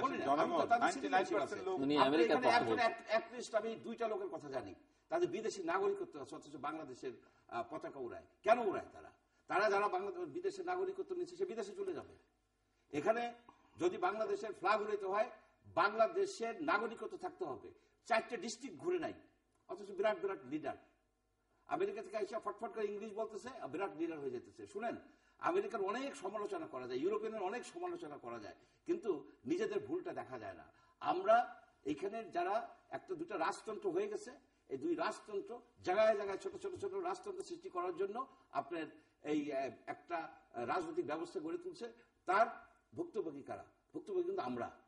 2টা লোকের কথা জানি, তাদের বিদেশি নাগরিকত্ব আছে, অথচ বাংলাদেশের পতাকা উড়ায়। কেন উড়ায় তারা যারা বাংলাদেশ বিদেশের নাগরিকত্ব নিচ্ছে, সে বিদেশে চলে যাবে। এখানে যদি বাংলাদেশের ফ্ল্যাগ উড়াইতে হয়, বাংলাদেশের নাগরিকত্ব থাকতে হবে। 4টে ডিস্ট্রিক্ট ঘুরে নাই, অথচ বিরাট বিরাট লিডার। আমেরিকা থেকে এসে ফটফট করে ইংলিশ বলতেছে, বিরাট লিডার হয়ে যেতেছে। শুনেন, আমেরিকার অনেক সমালোচনা করা যায়, ইউরোপিয়ানের অনেক সমালোচনা করা যায়, কিন্তু নিজেদের ভুলটা দেখা যায় না। আমরা এখানে যারা 1-2টা রাজতন্ত্র হয়ে গেছে, এই 2 রাজতন্ত্র জায়গায় জায়গায় ছোট ছোট ছোট রাজতন্ত্র সৃষ্টি করার জন্য আপনার এই একটা রাজনৈতিক ব্যবস্থা গড়ে তুলছে। তার ভুক্তভোগী কারা? ভুক্তভোগী কিন্তু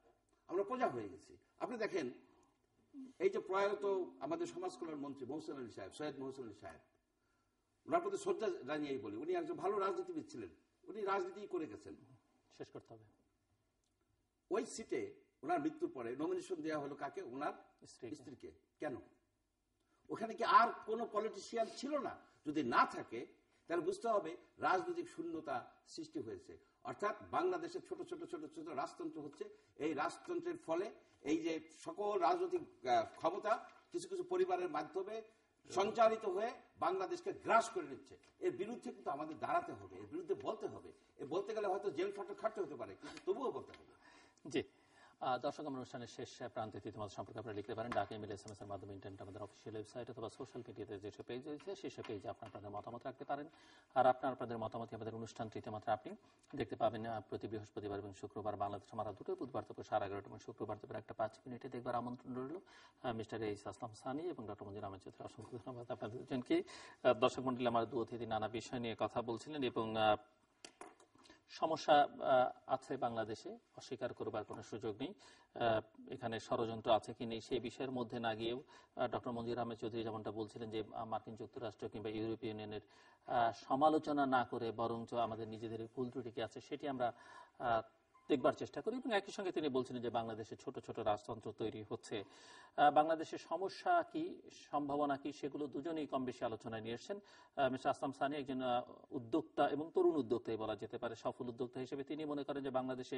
আমরা প্রজা হয়ে গেছি। আপনি দেখেন এই যে প্রয়াত আমাদের সমাজ কল্যাণ মন্ত্রী মহসিন আলী সাহেব, সৈয়দ মহসিন আলী সাহেব, ওনার প্রতি শ্রদ্ধা জানিয়েই বলি, উনি একজন ভালো রাজনীতিবিদ ছিলেন, উনি রাজনীতি করে গেছেন। শেষ করতে হবে। ওই সিটে ওনার মৃত্যুর পরে নমিনেশন দেওয়া হলো কাকে? ওনার স্ত্রীকে। কেন? ওখানে কি আর কোন পলিটিশিয়ান ছিল না? যদি না থাকে তাহলে বুঝতে হবে রাজনৈতিক শূন্যতা সৃষ্টি হয়েছে। অর্থাৎ বাংলাদেশের ছোট ছোট ছোট ছোট রাজতন্ত্র হচ্ছে, এই রাজতন্ত্রের ফলে এই যে সকল রাজনৈতিক ক্ষমতা কিছু কিছু পরিবারের মাধ্যমে সঞ্চারিত হয়ে বাংলাদেশকে গ্রাস করে নিচ্ছে। এর বিরুদ্ধে কিন্তু আমাদের দাঁড়াতে হবে, এর বিরুদ্ধে বলতে হবে। বলতে গেলে হয়তো জেল ফাটল খাটতে হতে পারে, কিন্তু তবুও বলতে হবে। জি, দর্শক, আমরা অনুষ্ঠানের শেষ প্রান্তে তোমাদের সম্পর্কে আপনারা লিখতে পারেন ডাকে ইমেল SMS এর মাধ্যমে, ইন্টারনেট আমাদের অফিসিয়াল ওয়েবসাইট অথবা সোশ্যাল মিডিয়াতে যেসব পেজ রয়েছে সেসব পেজে আপনাদের মতামত রাখতে পারেন। আর আপনাদের মতামত আমাদের অনুষ্ঠান তৃতীয় মাত্রা আপনি দেখতে পাবেন প্রতি বৃহস্পতিবার এবং শুক্রবার বাংলাদেশ আমরা দুটো, বুধবার দুপুর 11:30 এবং শুক্রবার দুপুর 1:05 দেখবার আমন্ত্রণ রইল। মিস্টার আসলাম সানি এবং ডক্টর মঞ্জুর আহমেদ চৌধুরী, অসংখ্য ধন্যবাদ আপনাদের দুজনকে। দর্শক মন্ডলী, আমার দু অতিথি নানা বিষয় নিয়ে কথা বলছিলেন এবং সমস্যা আছে বাংলাদেশে, অস্বীকার করবার কোনো সুযোগ নেই। এখানে ষড়যন্ত্র আছে কি নেই সেই বিষয়ের মধ্যে না গিয়েও ডক্টর মঞ্জুর আহমেদ চৌধুরী যেমনটা বলছিলেন যে মার্কিন যুক্তরাষ্ট্র কিংবা ইউরোপিয়ান ইউনিয়নের সমালোচনা না করে বরঞ্চ আমাদের নিজেদের ভুল ত্রুটি কি আছে সেটি আমরা দেখবার চেষ্টা করি। এবং একই সঙ্গে তিনি বলছিলেন যে বাংলাদেশে ছোট ছোট রাজতন্ত্র তৈরি হচ্ছে, বাংলাদেশের সমস্যা কি, সম্ভাবনা কি, সেগুলো দুজনেই কম বেশি আলোচনায় নিয়ে এসেছেন। মিস্টার আসলাম সানি একজন উদ্যোক্তা এবং তরুণ উদ্যোক্তাই বলা যেতে পারে, সফল উদ্যোক্তা হিসেবে তিনি মনে করেন যে বাংলাদেশে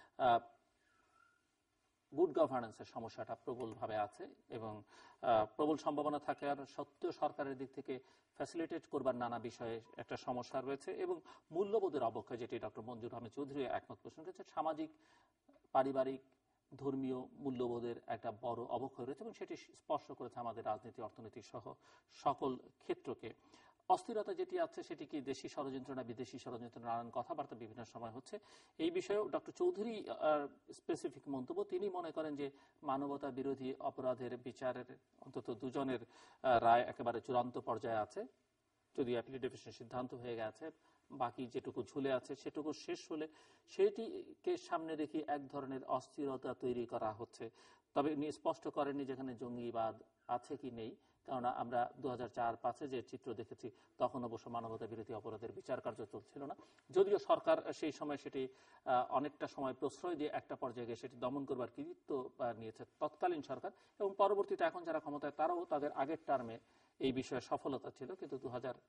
গুড গভর্নেন্সের সমস্যাটা প্রবলভাবে আছে এবং প্রবল সম্ভাবনা থাকার সত্ত্বেও সরকারের দিক থেকে ফ্যাসিলিটেট করবার নানা বিষয়ে একটা সমস্যা রয়েছে এবং মূল্যবোধের অবক্ষয়, যেটি ডক্টর মঞ্জুর আহমেদ চৌধুরী একমত পোষণ করেছে, সামাজিক, পারিবারিক, ধর্মীয় মূল্যবোধের একটা বড় অবক্ষয় রয়েছে এবং সেটি স্পর্শ করেছে আমাদের রাজনীতি, অর্থনীতি সহ সকল ক্ষেত্রকে। অস্থিরতা যেটি আছে সেটি কি দেশি ষড়যন্ত্র না বিদেশি ষড়যন্ত্র, নানান কথাবার্তা বিভিন্ন সময় হচ্ছে। এই বিষয়েও ডক্টর চৌধুরী স্পেসিফিক মন্তব্য, তিনি মনে করেন যে মানবতা বিরোধী অপরাধের বিচারের অন্তত দুজনের রায় একেবারে চূড়ান্ত পর্যায়ে আছে, যদি অ্যাপিলিটেশনের সিদ্ধান্ত হয়ে গেছে, বাকি যেটুকু ঝুলে আছে সেটুকু শেষ হলে সেটিকে সামনে রেখে এক ধরনের অস্থিরতা তৈরি করা হচ্ছে। তবে স্পষ্ট করেননি যেখানে জঙ্গিবাদ আছে কি নেই, কেননা আমরা 2004-05 যে চিত্র দেখেছি তখন অবশ্য মানবতা বিরোধী অপরাধের বিচার কার্য চলছিল না, যদিও সরকার সেই সময় সেটি অনেকটা সময় প্রশ্রয় দিয়ে একটা পর্যায়ে গিয়ে সেটি দমন করবার কৃতিত্ব নিয়েছে তৎকালীন সরকার, এবং পরবর্তীতে এখন যারা ক্ষমতায় তারাও তাদের আগের টার্মে এই বিষয়ে সফলতা ছিল, কিন্তু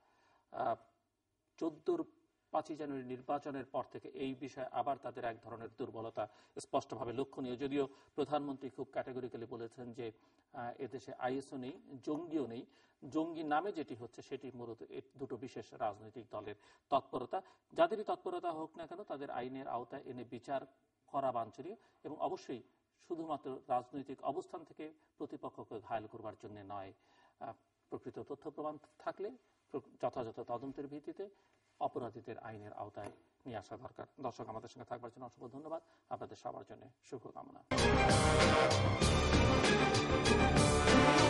2014 5ই জানুয়ারি নির্বাচনের পর থেকে এই বিষয়ে আবার তাদের এক ধরনের দুর্বলতা স্পষ্টভাবে লক্ষণীয়। যদিও প্রধানমন্ত্রী খুব ক্যাটেগরিক্যালি বলেছেন যে এদেশে আইএসও নেই, জঙ্গিও নেই, জঙ্গি নামে যেটি হচ্ছে সেটি মূলত দুটো বিশেষ রাজনৈতিক দলের তৎপরতা, যাদেরই তৎপরতা হোক না কেন তাদের আইনের আওতায় এনে বিচার করা বাঞ্ছনীয় এবং অবশ্যই শুধুমাত্র রাজনৈতিক অবস্থান থেকে প্রতিপক্ষকে ঘায়েল করবার জন্য নয়। প্রকৃত তথ্য প্রমাণ থাকলে যথাযথ তদন্তের ভিত্তিতে অপরাধীদের আইনের আওতায় নিয়ে আসা দরকার। দর্শক, আমাদের সঙ্গে থাকবার জন্য অসংখ্য ধন্যবাদ, আপনাদের সবার জন্য শুভকামনা।